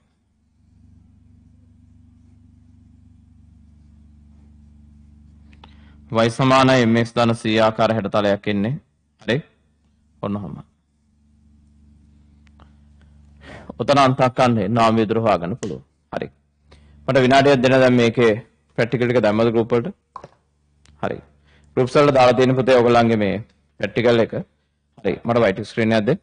y සමානයි mx ධන c ආකාර හැඩතලයක් එන්නේ. හරි? ඔන්න ඔහම. උතන අන්තක්ඛණ්ඩේ නාම විදුර හොයාගන්න පුළුවන්. හරි. මට විනාඩියක් දෙන්න දැන් මේකේ ප්‍රැක්ටිකල් එක දැම්මද ගෲප් වලට? හරි. ගෲප්ස් වලට දාලා තියෙන පුතේ ඔයගොල්ලන්ගේ මේ ප්‍රැක්ටිකල් එක. හරි. මට වයිට් ස්ක්‍රීන් එකක් දෙන්න.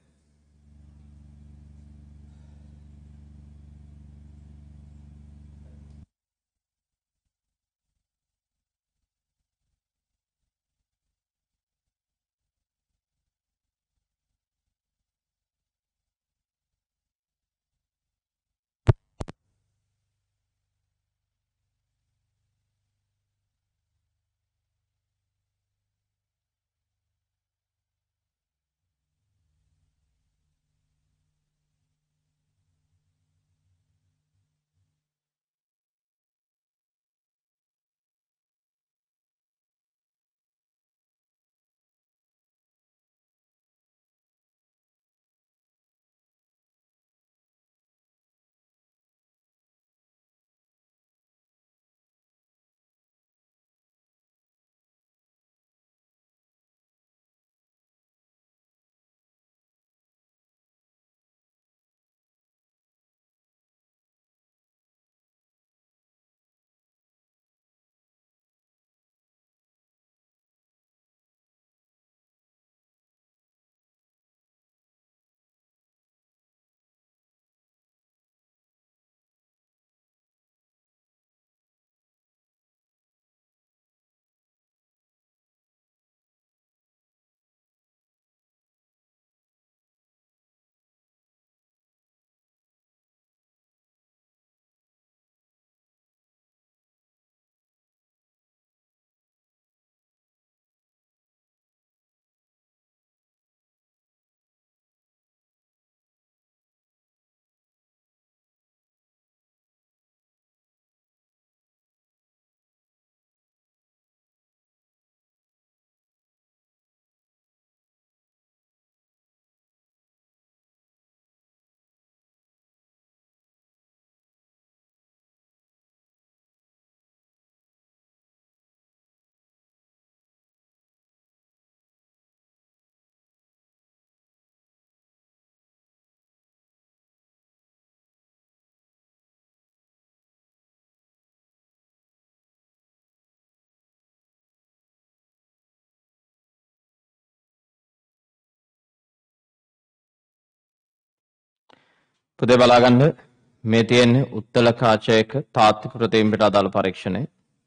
පුතේ බලා ගන්න මේ තියෙන්නේ උත්තල කාචයක තාත්වික ප්‍රතිබිම්බයට අදාළ පරීක්ෂණය.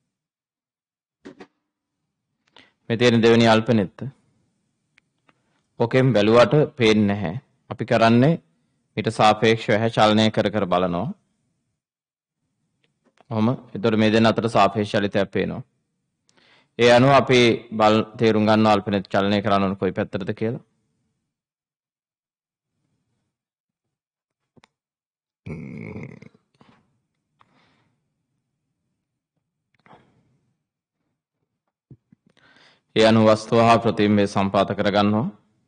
මේ තියෙන දෙවෙනි අල්පනෙත්. ඔකෙන් බැලුවට පේන්නේ නැහැ. අපි කරන්නේ ඊට සාපේක්ෂව ඇහැ චලනය කර කර බලනවා. ඔහොම එතකොට මේ දෙන්න අතර සාපේක්ෂ චලිතයක් පේනවා. ඒ අනුව අපි බල තේරුම් ගන්නවා අල්පනෙත් චලනය කරන්න ඕන කොයි පැත්තටද කියලා. ඒ අනුව වස්තුව හා ප්‍රතිබිම්බය සම්පාත කරගන්නවා.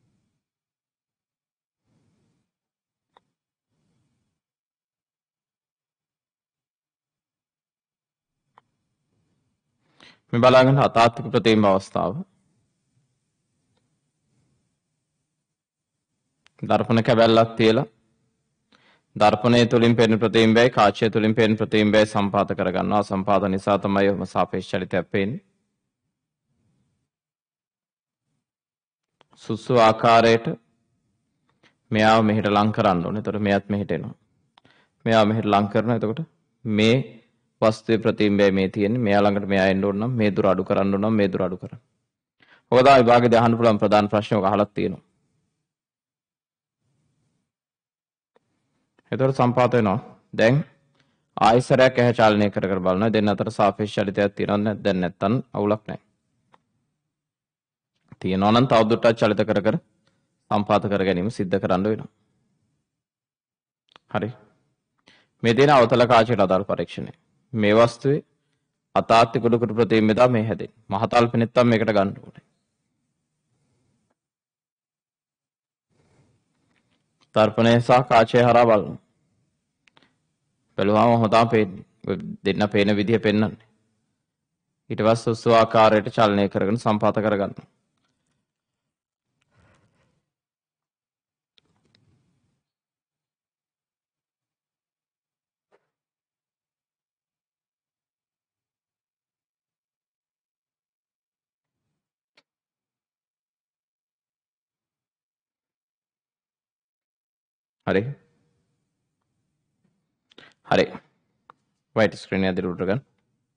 මේ බලාගන්න අතාත්වික ප්‍රතිබිම්බ අවස්ථාව. දර්පණ කැබැල්ලක් තියලා දර්පණය තුලින් පෙනෙන ප්‍රතිබිම්බයයි කාචය තුලින් පෙනෙන ප්‍රතිබිම්බයයි සම්පාත කරගන්නවා. සම්පාත නිසා තමයි ඔහම සාපේක්ෂ චලිතයක් පේන්නේ. සුසු ආකාරයට මෙයාව මෙහෙට ලං කරන්න ඕනේ. එතකොට මෙයත් මෙහෙට එනවා. මෙයාව මෙහෙට ලං කරනවා. එතකොට මේ වස්තුවේ ප්‍රතිබිම්බය මේ තියෙන්නේ. මෙයා ළඟට මෙයා එන්න ඕන නම් මේ දුර අඩු කරන්න ඕන නම් මේ දුර අඩු කරන්න. ඔක තමයි විභාගෙදී අහන්න පුළුවන් ප්‍රධාන ප්‍රශ්න. ඔක අහලත් තියෙනවා. එතකොට සම්පාත වෙනවා. දැන් ආයසරයක් ඇහැ චලනය කර කර බලනවා. දෙන්න අතර සාපේක්ෂ චලිතයක් තියෙනවද නැත්ද? දැන් නැත්තම් අවුලක් නැහැ. තියෙනවා නම් තවදුරටත් චලිත කර කර සම්පාත කර ගැනීම සිද්ධ කරන්න වෙනවා. හරි. මේ දෙන අවතල කාචයට අදාළ පරීක්ෂණය. මේ වස්තුවේ අතාත්වික උඩුකඩ ප්‍රතිබිම්බය තමයි මේ හැදෙන්නේ. මහතල්පෙනෙත් තමයි මේකට ගන්න ඕනේ. දර්පණය සහ කාචය හරහා බලනවා. බැලුවාම හොඳම පේන්නේ. දෙන්න පේන විදිහ පෙන්වන්නේ. ඊට පස්සේ උස්ව ආකාරයට චලනය කරගෙන සම්පාත කරගන්නවා. හරි. හරි. white screen එක දිරුට ගන්න.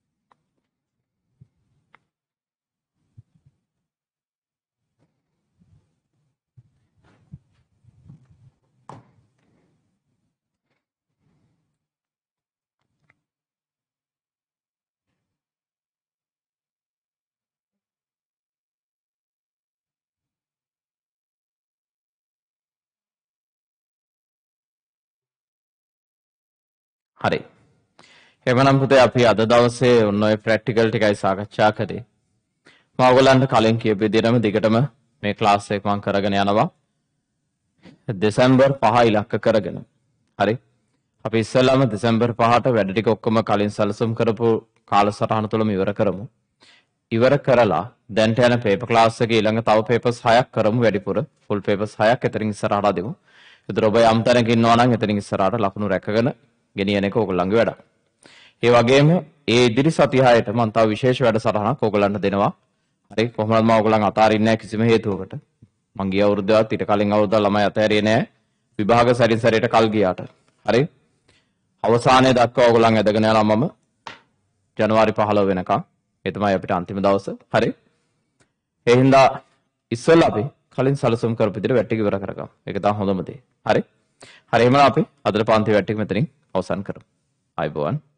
හරි. එහෙනම් පුතේ අපි අද දවසේ ඔන්න ඔය ප්‍රැක්ටිකල් ටිකයි සාකච්ඡා කරේ. මම ඔයගලන්ට කලින් කියපු විදිහටම දිගටම මේ ක්ලාස් එක මම කරගෙන යනවා. දෙසැම්බර් පහ ඉලක්ක කරගෙන. හරි. අපි ඉස්සෙල්ලාම දෙසැම්බර් පහට වැඩ ටික ඔක්කොම කලින් සැලසුම් කරපු කාලසටහන තුලම ඉවර කරමු. ඉවර කරලා දැන්ට යන පේපර් ක්ලාස් එකේ ඊළඟ තව පේපර්ස් හයක් කරමු වැඩිපුර. ෆුල් පේපර්ස් හයක් එතනින් ඉස්සරහට දෙමු. ඒතර ඔබ යම් තැනක ඉන්නවා නම් එතනින් ඉස්සරහට ලකුණු රැකගෙන ගෙනියන එක ඕගොල්ලන්ගේ වැඩක්. ඒ වගේම ඒ ඉදිරි සති හයට මම තව විශේෂ වැඩසටහනක් ඕගොල්ලන්ට දෙනවා. හරි කොහොමද මම ඕගොල්ලන් අතාරින්නේ නැහැ කිසිම හේතුවකට. මං ගිය අවුරුද්දවත් ඊට කලින් අවුරුද්ද ළමයි අතහැරියේ නැහැ. විභාග සැරින් සැරේට කල් ගියාට. හරි. අවසානයේ දක්වා ඕගොල්ලන් ඇදගෙන යනවා මම ජනවාරි පහළොව වෙනකම්. ඒ තමයි අපිට අන්තිම දවස. හරි. ඒ හින්දා ඉස්සෙල්ලා අපි කලින් සැලසුම් කරපු විදිහට වැට් ටික ඉවර කරගමු. ඒක තමයි හොඳම දේ. හරි. හරි එහෙනම් අපි අදට පාන්ති වැට් ටික මෙතනින් අවසන් කරමු. ආයුබෝවන්.